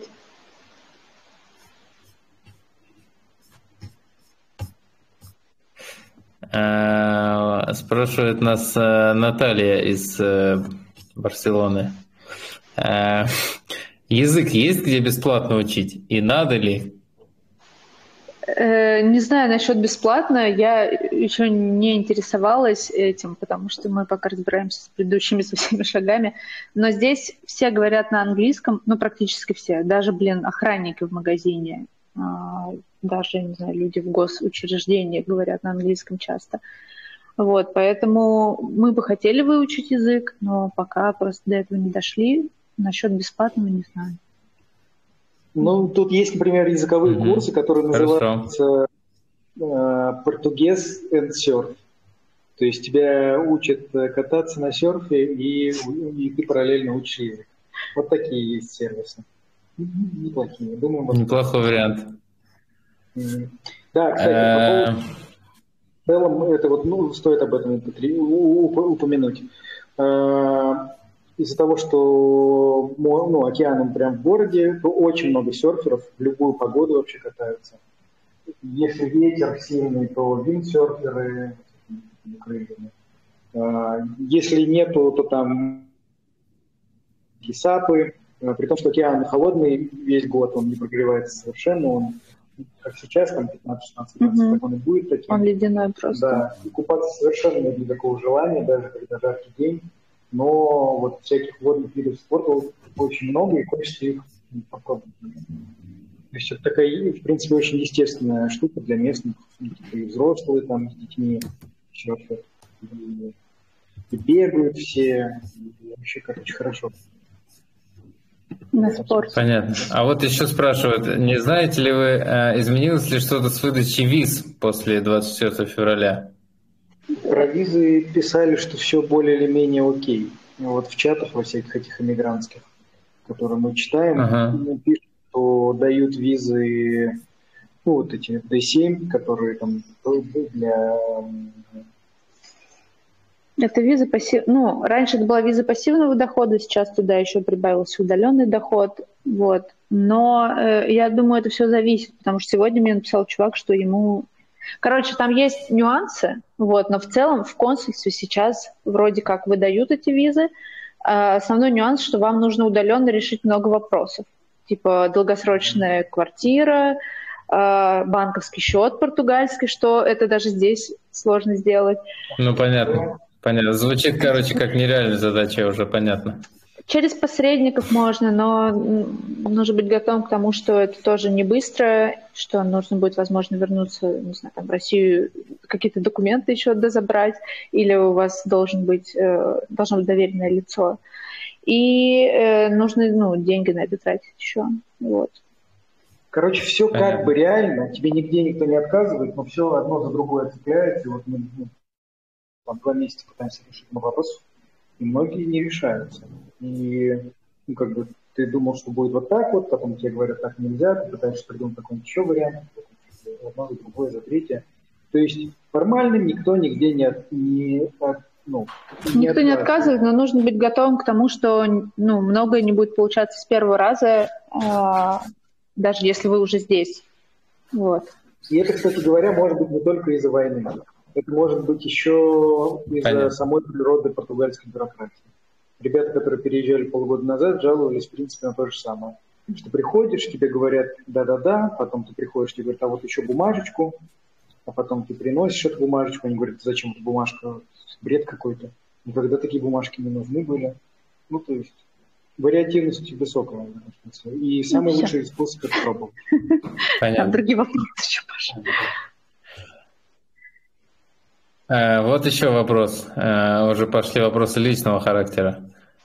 Спрашивает нас Наталья из Барселоны. Язык есть где бесплатно учить? И надо ли? Не знаю насчет бесплатно, я еще не интересовалась этим, потому что мы пока разбираемся с предыдущими со всеми шагами. Но здесь все говорят на английском, ну практически все, даже, охранники в магазине, даже, не знаю, люди в госучреждениях говорят на английском часто. Вот, поэтому мы бы хотели выучить язык, но пока просто до этого не дошли. Насчет бесплатного не знаю. Ну, тут есть, например, языковые курсы, которые называются «Португез and Surf». То есть тебя учат кататься на серфе, и ты параллельно учишь язык. Вот такие есть сервисы. Неплохие. Думаю, неплохой вариант. Да, кстати, по поводу... В целом, это вот, стоит об этом упомянуть. Из-за того, что океан прям в городе, то очень много серферов в любую погоду вообще катаются. Если ветер сильный, то виндсерферы, если нету, то там сапы. При том, что океан холодный весь год, он не прогревается совершенно, он, как сейчас, там 15-16 градусов, так он и будет таким. Он ледяной просто. Да, и купаться совершенно нет никакого желания, даже когда жаркий день. Но вот всяких водных видов спорта очень много, и хочется их попробовать. То есть это такая, в принципе, очень естественная штука для местных, и взрослые там с детьми серфят, и бегают все, и вообще, хорошо. На спорт. Понятно. А вот еще спрашивают, не знаете ли вы, изменилось ли что-то с выдачей виз после 24 февраля? Про визы писали, что все более или менее окей. Вот в чатах во всяких этих иммигрантских, которые мы читаем, пишут, что дают визы, вот эти D7, которые там для... Это виза пассивного. Раньше это была виза пассивного дохода, сейчас туда еще прибавился удаленный доход. Вот. Но я думаю, это все зависит, потому что сегодня мне написал чувак, что ему... Короче, там есть нюансы, вот, но в целом в консульстве сейчас вроде как выдают эти визы. Основной нюанс, что вам нужно удаленно решить много вопросов. Типа долгосрочная квартира, банковский счет португальский, что это даже здесь сложно сделать. Ну, понятно. Понятно. Звучит, как нереальная задача, уже понятно. Через посредников можно, но нужно быть готовым к тому, что это тоже не быстро, что нужно будет, возможно, вернуться, не знаю, там, в Россию, какие-то документы еще дозабрать, или у вас должно быть доверенное лицо. И нужно, деньги на это тратить еще. Вот. Короче, все как бы реально, тебе нигде никто не отказывает, но все одно за другое цепляется. И вот мы 2 месяца пытаемся решить на вопрос, и многие не решаются. И, ты думал, что будет вот так вот, потом тебе говорят, так нельзя, ты пытаешься придумать какой-нибудь еще вариант, одно за другое, за третье. То есть формально никто нигде никто не отказывает, но нужно быть готовым к тому, что многое не будет получаться с первого раза, даже если вы уже здесь. Вот. И это, кстати говоря, может быть не только из-за войны. Это может быть еще из-за самой природы португальской бюрократии. Ребята, которые переезжали полгода назад, жаловались, в принципе, на то же самое. Что приходишь, тебе говорят да-да-да, потом ты приходишь, тебе говорят, а вот еще бумажечку, а потом ты приносишь эту бумажечку, они говорят, зачем эта бумажка, бред какой-то. Никогда такие бумажки не нужны были. То есть вариативность высокая. И самый лучший способ это пробовать. Понятно. Другие вопросы еще, Паша. Вот еще вопрос. Уже пошли вопросы личного характера.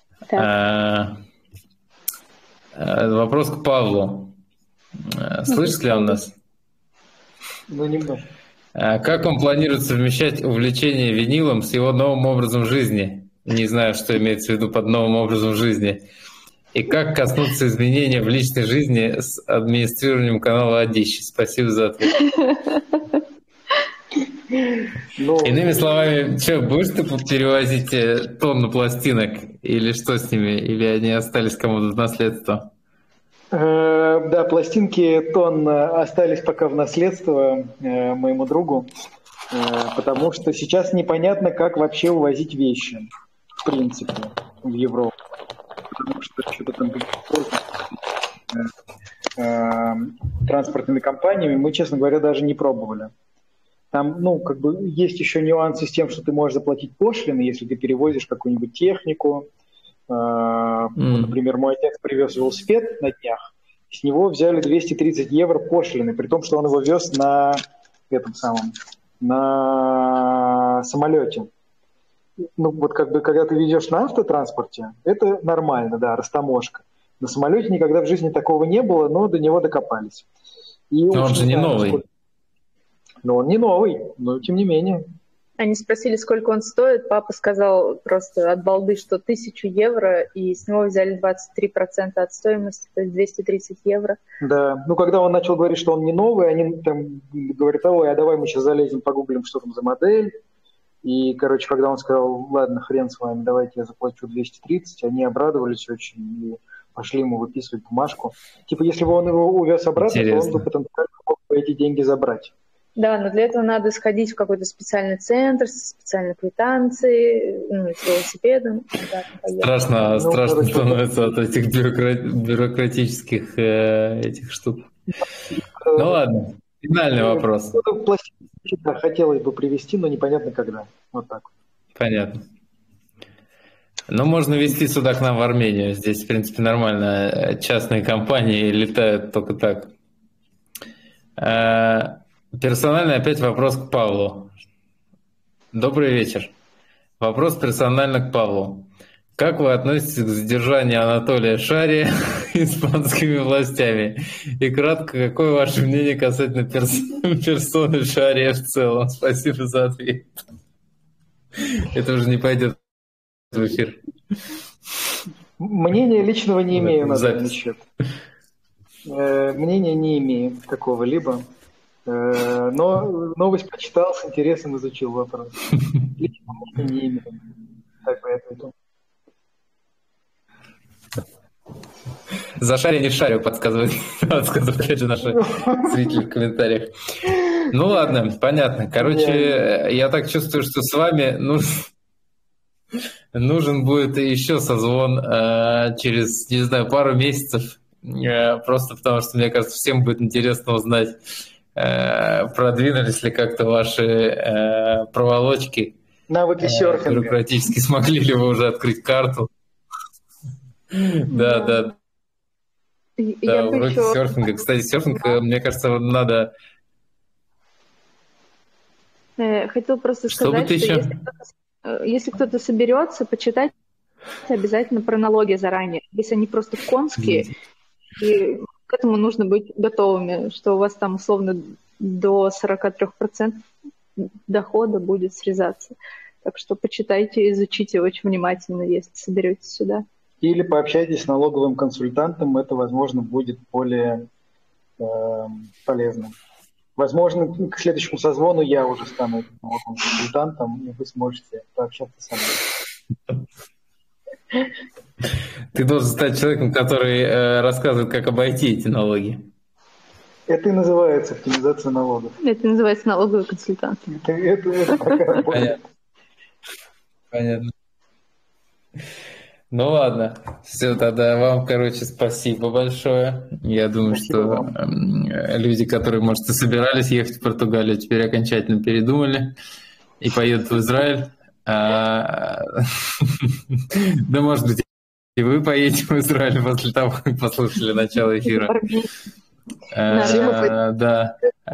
Вопрос к Павлу. Слышит ли он нас? Немного. Как он планирует совмещать увлечение винилом с его новым образом жизни? Не знаю, что имеется в виду под новым образом жизни. И как коснуться изменения в личной жизни с администрированием канала Одищи? Спасибо за ответ. Иными словами, что, будешь ты перевозить тонну пластинок, или что с ними? Или они остались кому-то в наследство? Да, пластинки остались пока в наследство моему другу, потому что сейчас непонятно, как вообще увозить вещи, в принципе, в Европу. Потому что что-то там транспортными компаниями мы, честно говоря, даже не пробовали. Там, есть еще нюансы с тем, что ты можешь заплатить пошлины, если ты перевозишь какую-нибудь технику. Вот, например, мой отец привез велосипед на днях, с него взяли 230 евро пошлины, при том, что он его вез на самолете. Когда ты везешь на автотранспорте, это нормально, да, растаможка. На самолете никогда в жизни такого не было, но до него докопались. Но он же не новый. Но он не новый, но тем не менее. Они спросили, сколько он стоит. Папа сказал просто от балды, что 1000 евро, и с него взяли 23% от стоимости, то есть 230 евро. Да, когда он начал говорить, что он не новый, они там говорят, а давай мы сейчас залезем, погуглим, что там за модель. И, когда он сказал, ладно, хрен с вами, давайте я заплачу 230, они обрадовались очень и пошли ему выписывать бумажку. Если бы он его увез обратно, то он бы потенциально мог эти деньги забрать. Да, но для этого надо сходить в какой-то специальный центр со специальной квитанцией, с велосипедом. Страшно становится от этих бюрократических этих штук. Ну ладно, финальный вопрос. Хотелось бы привезти, но непонятно когда. Вот так. Понятно. Можно везти сюда к нам в Армению. Здесь, в принципе, нормально. Частные компании летают только так. Персональный опять вопрос к Павлу. Добрый вечер. Вопрос персонально к Павлу. Как вы относитесь к задержанию Анатолия Шария испанскими властями? И кратко, какое ваше мнение касательно персоны Шария в целом? Спасибо за ответ. Это уже не пойдет в эфир. Мнения личного не имею на данный счет. Мнения не имею какого-либо. Но новость прочитал, с интересом изучил вопрос. Личного мнения не имею. Так бы я ответил. За шарю не шарю, подсказывают опять же наши зрители в комментариях. Ну ладно, понятно. Короче, я так чувствую, что с вами нужен будет еще созвон через, не знаю, пару месяцев. Просто потому что, мне кажется, всем будет интересно узнать, продвинулись ли как-то ваши проволочки. Навыки серфинга. Бюрократически смогли ли вы уже открыть карту? Да. Да, уроки серфинга. Кстати, серфинг, мне кажется, надо... Хотел просто сказать, что если кто-то соберется, почитать обязательно про налоги заранее. Если они просто конские, и к этому нужно быть готовыми, что у вас там условно до 43% дохода будет срезаться. Так что почитайте, изучите очень внимательно, если соберетесь сюда. Или пообщайтесь с налоговым консультантом, это, возможно, будет более полезно. Возможно, к следующему созвону я уже стану налоговым консультантом, и вы сможете пообщаться со мной. Ты должен стать человеком, который рассказывает, как обойти эти налоги. Это и называется оптимизация налогов. Это называется налоговый консультант. Это такая работа. Понятно. Ну ладно, все, тогда вам, спасибо большое. Я думаю, что люди, которые, может, и собирались ехать в Португалию, теперь окончательно передумали и поедут в Израиль. Да, может быть, и вы поедете в Израиль после того, как послушали начало эфира. Да.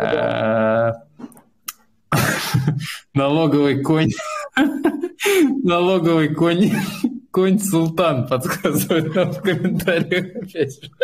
Налоговый конь. Налоговый конь. Конь Султан подсказывает нам в комментариях опять же.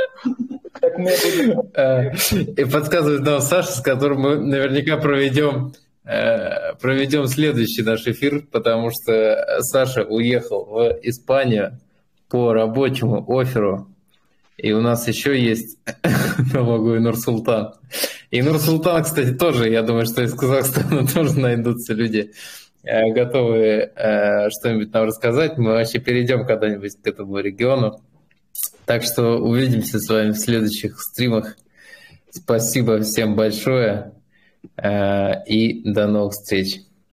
И подсказывает нам Саша, с которым мы наверняка проведем следующий наш эфир, потому что Саша уехал в Испанию по рабочему офферу, и у нас еще есть налоговый Нур-Султан. И Нур-Султан, кстати, тоже, я думаю, что из Казахстана тоже найдутся люди, готовые что-нибудь нам рассказать. Мы вообще перейдем когда-нибудь к этому региону. Так что увидимся с вами в следующих стримах. Спасибо всем большое и до новых встреч.